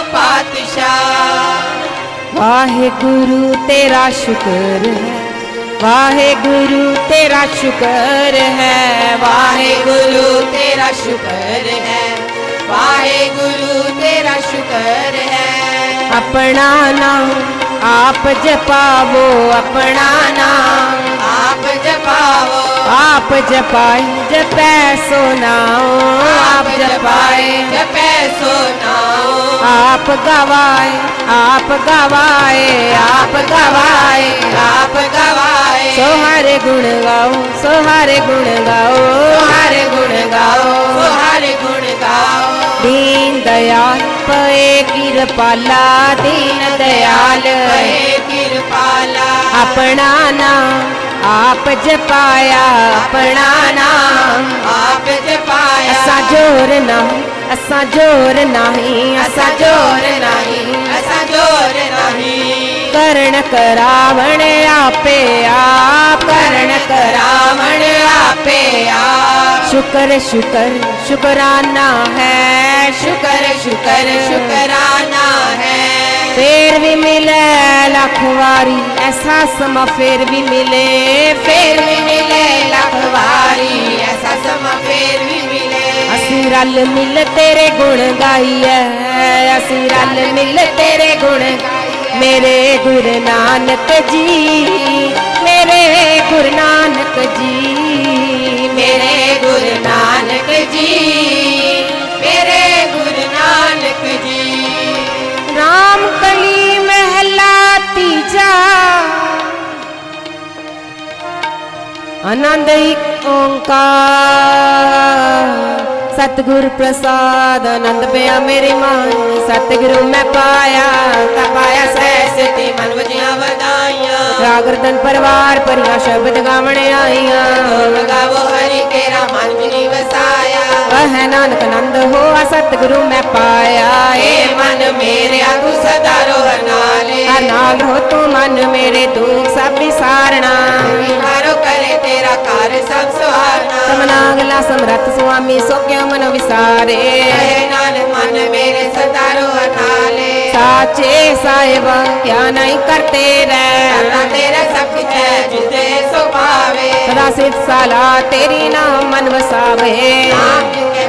पातशाह। वाहेगुरु तेरा शुक्र है, वाहेगुरु तेरा शुक्र है, वाहेगुरु तेरा शुक्र है, वाहेगुरु तेरा शुक्र है। अपना नाम आप जपावो, अपना नाम आप जपाओ, आप जपाए जपै सो नाओ, आप जपाए जपै सो नाओ। आप गवाए आप गवाए आप गवाए आप गवाए सोहारे गुण गाओ, सोहारे गुण गाओ, सोहारे गुण गाओ, सोहारे गुण गाओ। दीन दयाल पे कृपाला, दीन दयाल पे कृपाला। अपना नाम आप जपाया, अपना नाम आप जपाया। असा जोर नहीं, असा जोर नहीं, असा जोर नहीं, ऐसा जोर नहीं। करण करावण आपे आप, करण रावण आपे आप। शुक्र शुक्र शुक्राना है, शुक्र शुक्र शुक्राना है। फिर भी मिले लाख वारी ऐसा समा, फिर भी मिले, फिर भी मिले लखवारी ऐसा समा, फिर भी मिले। असी रल मिल तेरे गुण गाइए, असी रल मिल तेरे गुण मेरे गुरु नानक जी, मेरे गुरु नानक जी, मेरे गुरु नानक जी, मेरे गुरु नानक जी। राम कली महला तीजा, आनंद ओंकार। सतगुरु प्रसाद आनंद पिया मेरी मान, सतगुरु मैं पाया ता पाया सहस्ती मन वजिया वदाइयां। रागरदन परिवार परिया शब्द गावण आईया, गावो हरि तेरा मन जिनी वसाया। वह नानक नंद होआ सतगुरु मैं पाया। हे मन मेरे तू सदा रोह नाले, हर नाल रहो तू मन मेरे दुख सब विसारना। विहारो करे तेरा कार्य सब सवारना। समनागला समरथ स्वामी सो क्यों मन विसारे। हे नानक मन मेरे सदा रोह नाले। साचे साहिबा क्या नहीं करते करना रह, तेरा सब कुछ है जिसे सो पावे। सदा सिर्फ साला तेरी नाम मन वसावे। नाम जिनके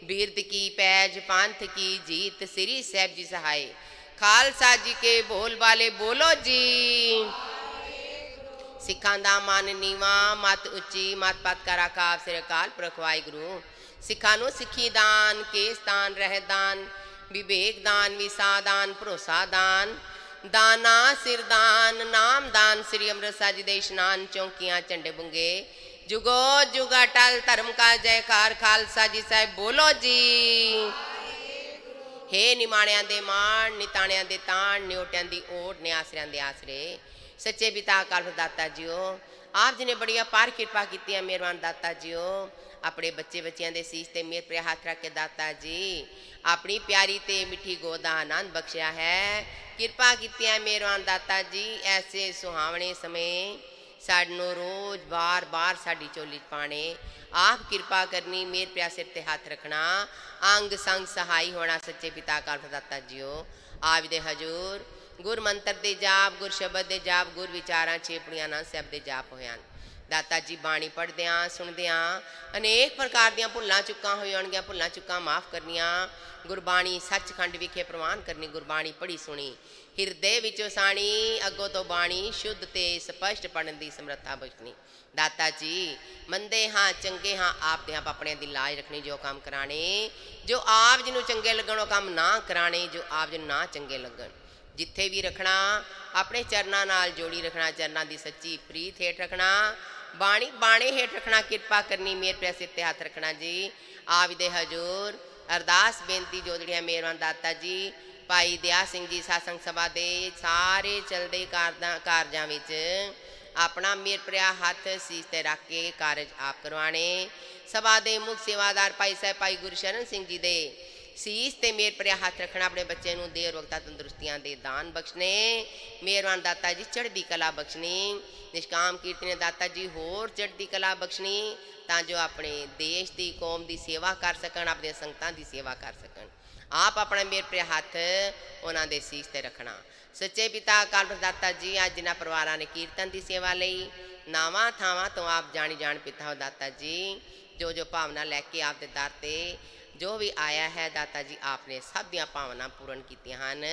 बीरत की पैज पंथ की जीत श्री साहब जी सहाय। खालसा जी के बोल वाले बोलो जी। सिखां दा मन नीवा मत उच्ची मत पत कर आकाब सिर अकाल पुरख वाहिगुरू। सिखां नूं सिखी दान केस दान रहदान विवेक दान विसादान भरोसा दान दाना सिरदान नाम दान श्री अमृतसर जी दे इशनान चौंकियां झंडे बुंगे जुगो जुगा टल धर्म का जयकार खालसा जी साहब बोलो जी। हे निमाणियां दे मान निताणियां दे ताण निओटियां दी ओट निआसरियां दे आसरे सच्चे पिता अकाल पुरख दाता जीओ आप जी ने बड़ी अपार कृपा की मेहरबान दाता जीओ। अपने बच्चे बच्चियां दे सीस ते मेरे प्रिय हाथ रख के दाता जी अपनी प्यारी ते मिठी गोदा आनंद बख्शिया है। कृपा की मेहरबान दाता जी ऐसे सुहावने समय सानू रोज बार बार साड़ी चोली पाने आप कृपा करनी मेरे प्रिया सिर ते हाथ रखना अंग संग सहाय होना सच्चे पिता अकाल पुरख दाता जीओ। आप दे हजूर गुर मंत्र दे जाप गुर शब्द दे जाप गुर विचारां छेपड़ियां ना सब दे जाप होयान। दाता जी बाणी पढ़द्या सुनद्या अनेक प्रकार दियां भुल्लां चुक्कां होईयां भुल्लां चुक्कां माफ करनियां। गुरबाणी सचखंड विखे प्रवान करनी गुरबाणी पढ़ी सुनी हिरदे विचों साणी अगों तो बाणी शुद्ध ते स्पष्ट पढ़न दी समर्था बख्शनी। दाता जी मंदे हाँ चंगे हाँ आप दे अपने दी लाज रखनी जो काम कराने जो आप जिन्हों चंगे लगन वो काम ना कराने जो आप जिन्हों ना चंगे लगन। जिथे भी रखना अपने चरना नाल जोड़ी रखना चरना दी सच्ची प्रीत हेठ रखना बाणी बाणे हेठ रखना कृपा करनी मेरे प्यार सिर ते हाथ रखना जी। आप दे हजूर अरदास बेनती जोड़िया मेहरबान दाता जी भाई दया सिंह जी सत्संग सभा दे सारे चलते कारजां विच अपना मेरे प्रिया हाथ सीस ते रख के कारज आप करवाने। सभा दे मुख सेवादार भाई साहब भाई गुरशरण सिंह जी दे सीस ते मेरे प्रिया हाथ रखना अपने बच्चे नूं देर वक्ता तंदुरुस्तियां दे दान बख्शने। मेहरबान दाता जी चढ़दी कला बख्शनी निष्काम कीर्ति ने दाता जी होर चढ़दी कला बख्शनी तां जो अपने देश की कौम की सेवा कर सकन अपने संगतां की सेवा कर सकन। आप अपना मेरे प्रिय हाथ उन्हां दे सीस ते रखना। सच्चे पिता अकाल पुरख दाता जी अज जिन्हां परिवारां ने कीर्तन की सेवा लई नावां थावां तो आप जानी जान पिता हो दाता जी जो जो भावना लैके आप दे दर ते जो भी आया है दाता जी आपने सब दियां भावना पूर्ण कीतियां हन।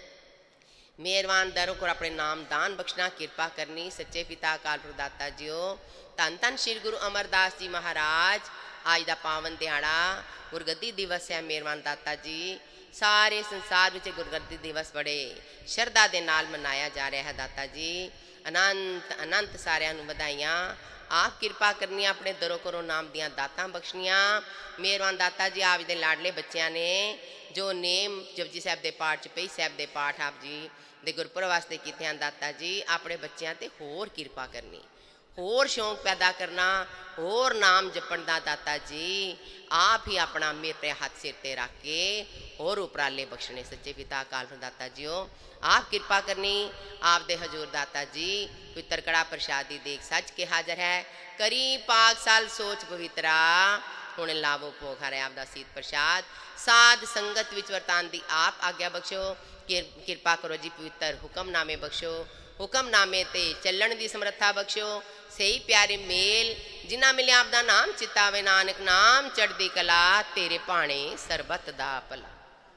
मेहरबान दरों को अपने नाम दान बख्शना कृपा करनी सच्चे पिता अकाल पुरख दाता जीओ। धन धन श्री गुरु अमरदास जी महाराज आज का पावन दिहाड़ा गुरगद्दी दिवस है। मेहरबान दाता जी सारे संसार में गुरगद्दी दिवस बड़े श्रद्धा के नाल मनाया जा रहा है दाता जी। अनंत अनंत सारिਆਂ ਨੂੰ ਵਧਾਈਆਂ। आप कृपा करनी अपने दरों करो नाम दियां दातां बख्शनियां। मेहरबान दाता जी आप दे लाडले बच्चों ने जो नेम जपजी साहब के पाठ चौपाई साहब के पाठ आप जी दे गुरपुरब वास्ते कीते हैं दाता जी अपने बच्चों ते होर कृपा करनी होर शौक पैदा करना होर नाम जपण दा दाता जी आप ही अपना मेरे हाथ सिर ते रख के होर उपराले बख्शने। सच्चे पिता अकाल पुरख दाता जीओ आप कृपा करनी आप दे हजूर दाता जी कोई तरकड़ा प्रसादी देख सच के हाजर है करी पाक साल सोच पवित्रा हुण लावो भोग हरे आप दा सीत प्रसाद साध संगत विच वरतान दी आप आग्या बख्शो। कृपा करो जी पवित्र हुक्मनामे बख्शो हुक्मनामे ते चलण दी समर्था बख्शो। सही प्यारे मेल जिन्ना मिले आप दा नाम चितावे नानक नाम चढ़दी कला तेरे भाणे सरबत दा भला।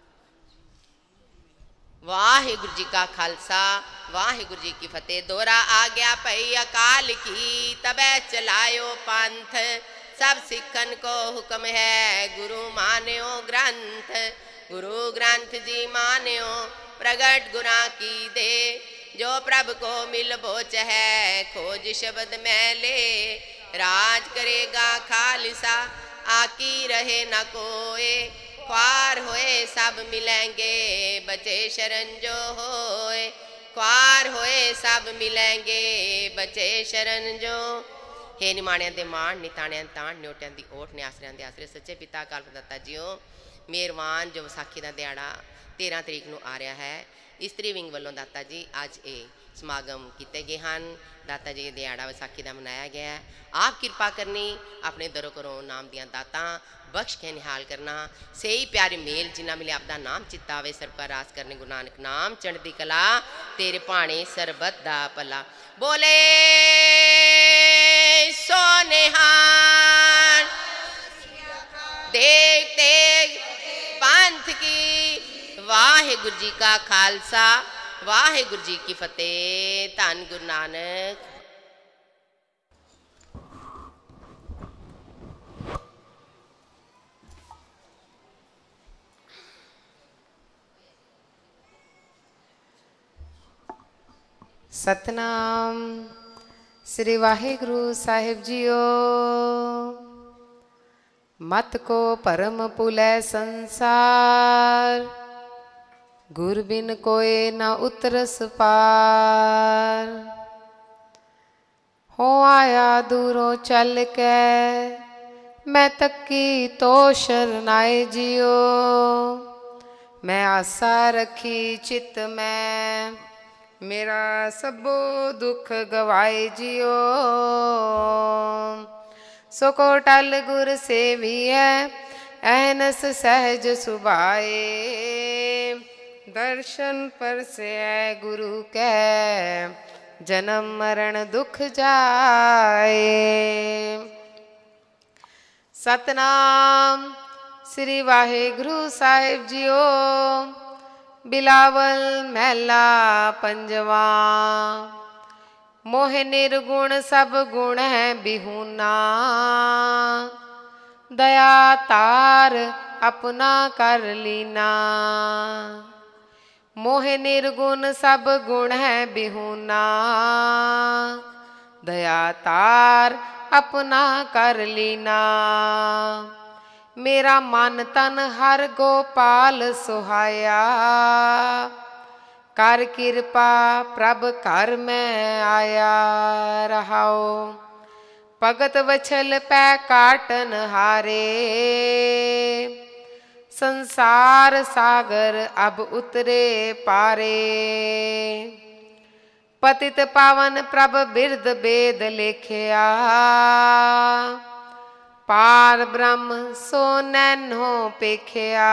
वाहिगुरु जी का खालसा वाहिगुरु जी की फतेह। दोहरा आ गया पई अकाल की तबे चलायो पंथ सब सिखन को हुक्म है गुरु मान्यो ग्रंथ गुरु ग्रंथ जी मान्यो प्रगट गुरा की दे जो प्रभु को मिल बोच है खोज शब्द में ले राज करेगा खालसा आकी रहे न कोई ख्वार होए सब मिलेंगे बचे शरण जो होए ख्वार होए सब मिलेंगे बचे शरण जो। हे निमाणियां दे मान निताणियां ताण न्योटियां दी ओट ने आसरियां दे आसरे सच्चे पिता अकाल पुरख दाता जीओ। मेहरबान जो विसाखी का दिहाड़ा 13 तरीक नूं आ रहा है इस्त्री विंग वालों दाता जी अज ये समागम किए गए हैं। दाता जी दिहाड़ा विसाखी का मनाया गया है। आप कृपा करनी अपने दरों करो नाम दियां दातां बख्श के निहाल करना। सही प्यारे मेल जिन्ना मिले आपका नाम चितावे सर पर रास करने गुरु नानक नाम चढ़दी कला तेरे भाणे सरबत दा भला। बोले सोनेहान देव तेरे की वाहिगुरु जी का खालसा वाहिगुरु जी की फतेह। धन गुरु नानक। सतनाम श्री वाहिगुरु साहिब जीओ। मत को परम पुलै संसार, गुर बिन कोय न उतरस पार। हो आया दूरों चल के मैं तकी तो शरनाए जियो। मैं आशा रखी चित में मेरा सबो दुख गवाए जियो। सो को टल गुर सेविए अहनस सहज सुभाए। दर्शन पर से गुरु के जन्म मरण दुख जाए। सतनाम श्री वाहिगुरु साहिब जीओ। बिलावल महला पंजवा। मोह निर्गुण सब गुण है बिहुना। दया तार अपना कर लीना। मोह निर्गुण सब गुण है बिहुना। दया तार अपना कर लीना। मेरा मन तन हर गोपाल सुहाया। कर कृपा प्रभ कर में आया रहाओ। भगत वछल पै काटन हारे। संसार सागर अब उतरे पारे। पतित पावन प्रभ बिरद बेद लेखिया। पार ब्रह्म सो नैनो पेखिया।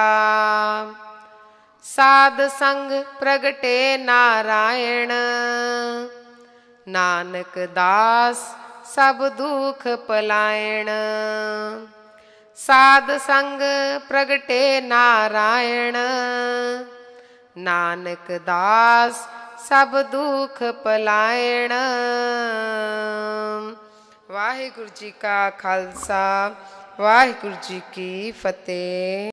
साध संग प्रगटे नारायण। नानक दास सब दुख पलायन। साध संग प्रगटे नारायण। नानक दास सब दुख पलायन। वाहिगुरु जी का खालसा वाहिगुरु जी की फतेह।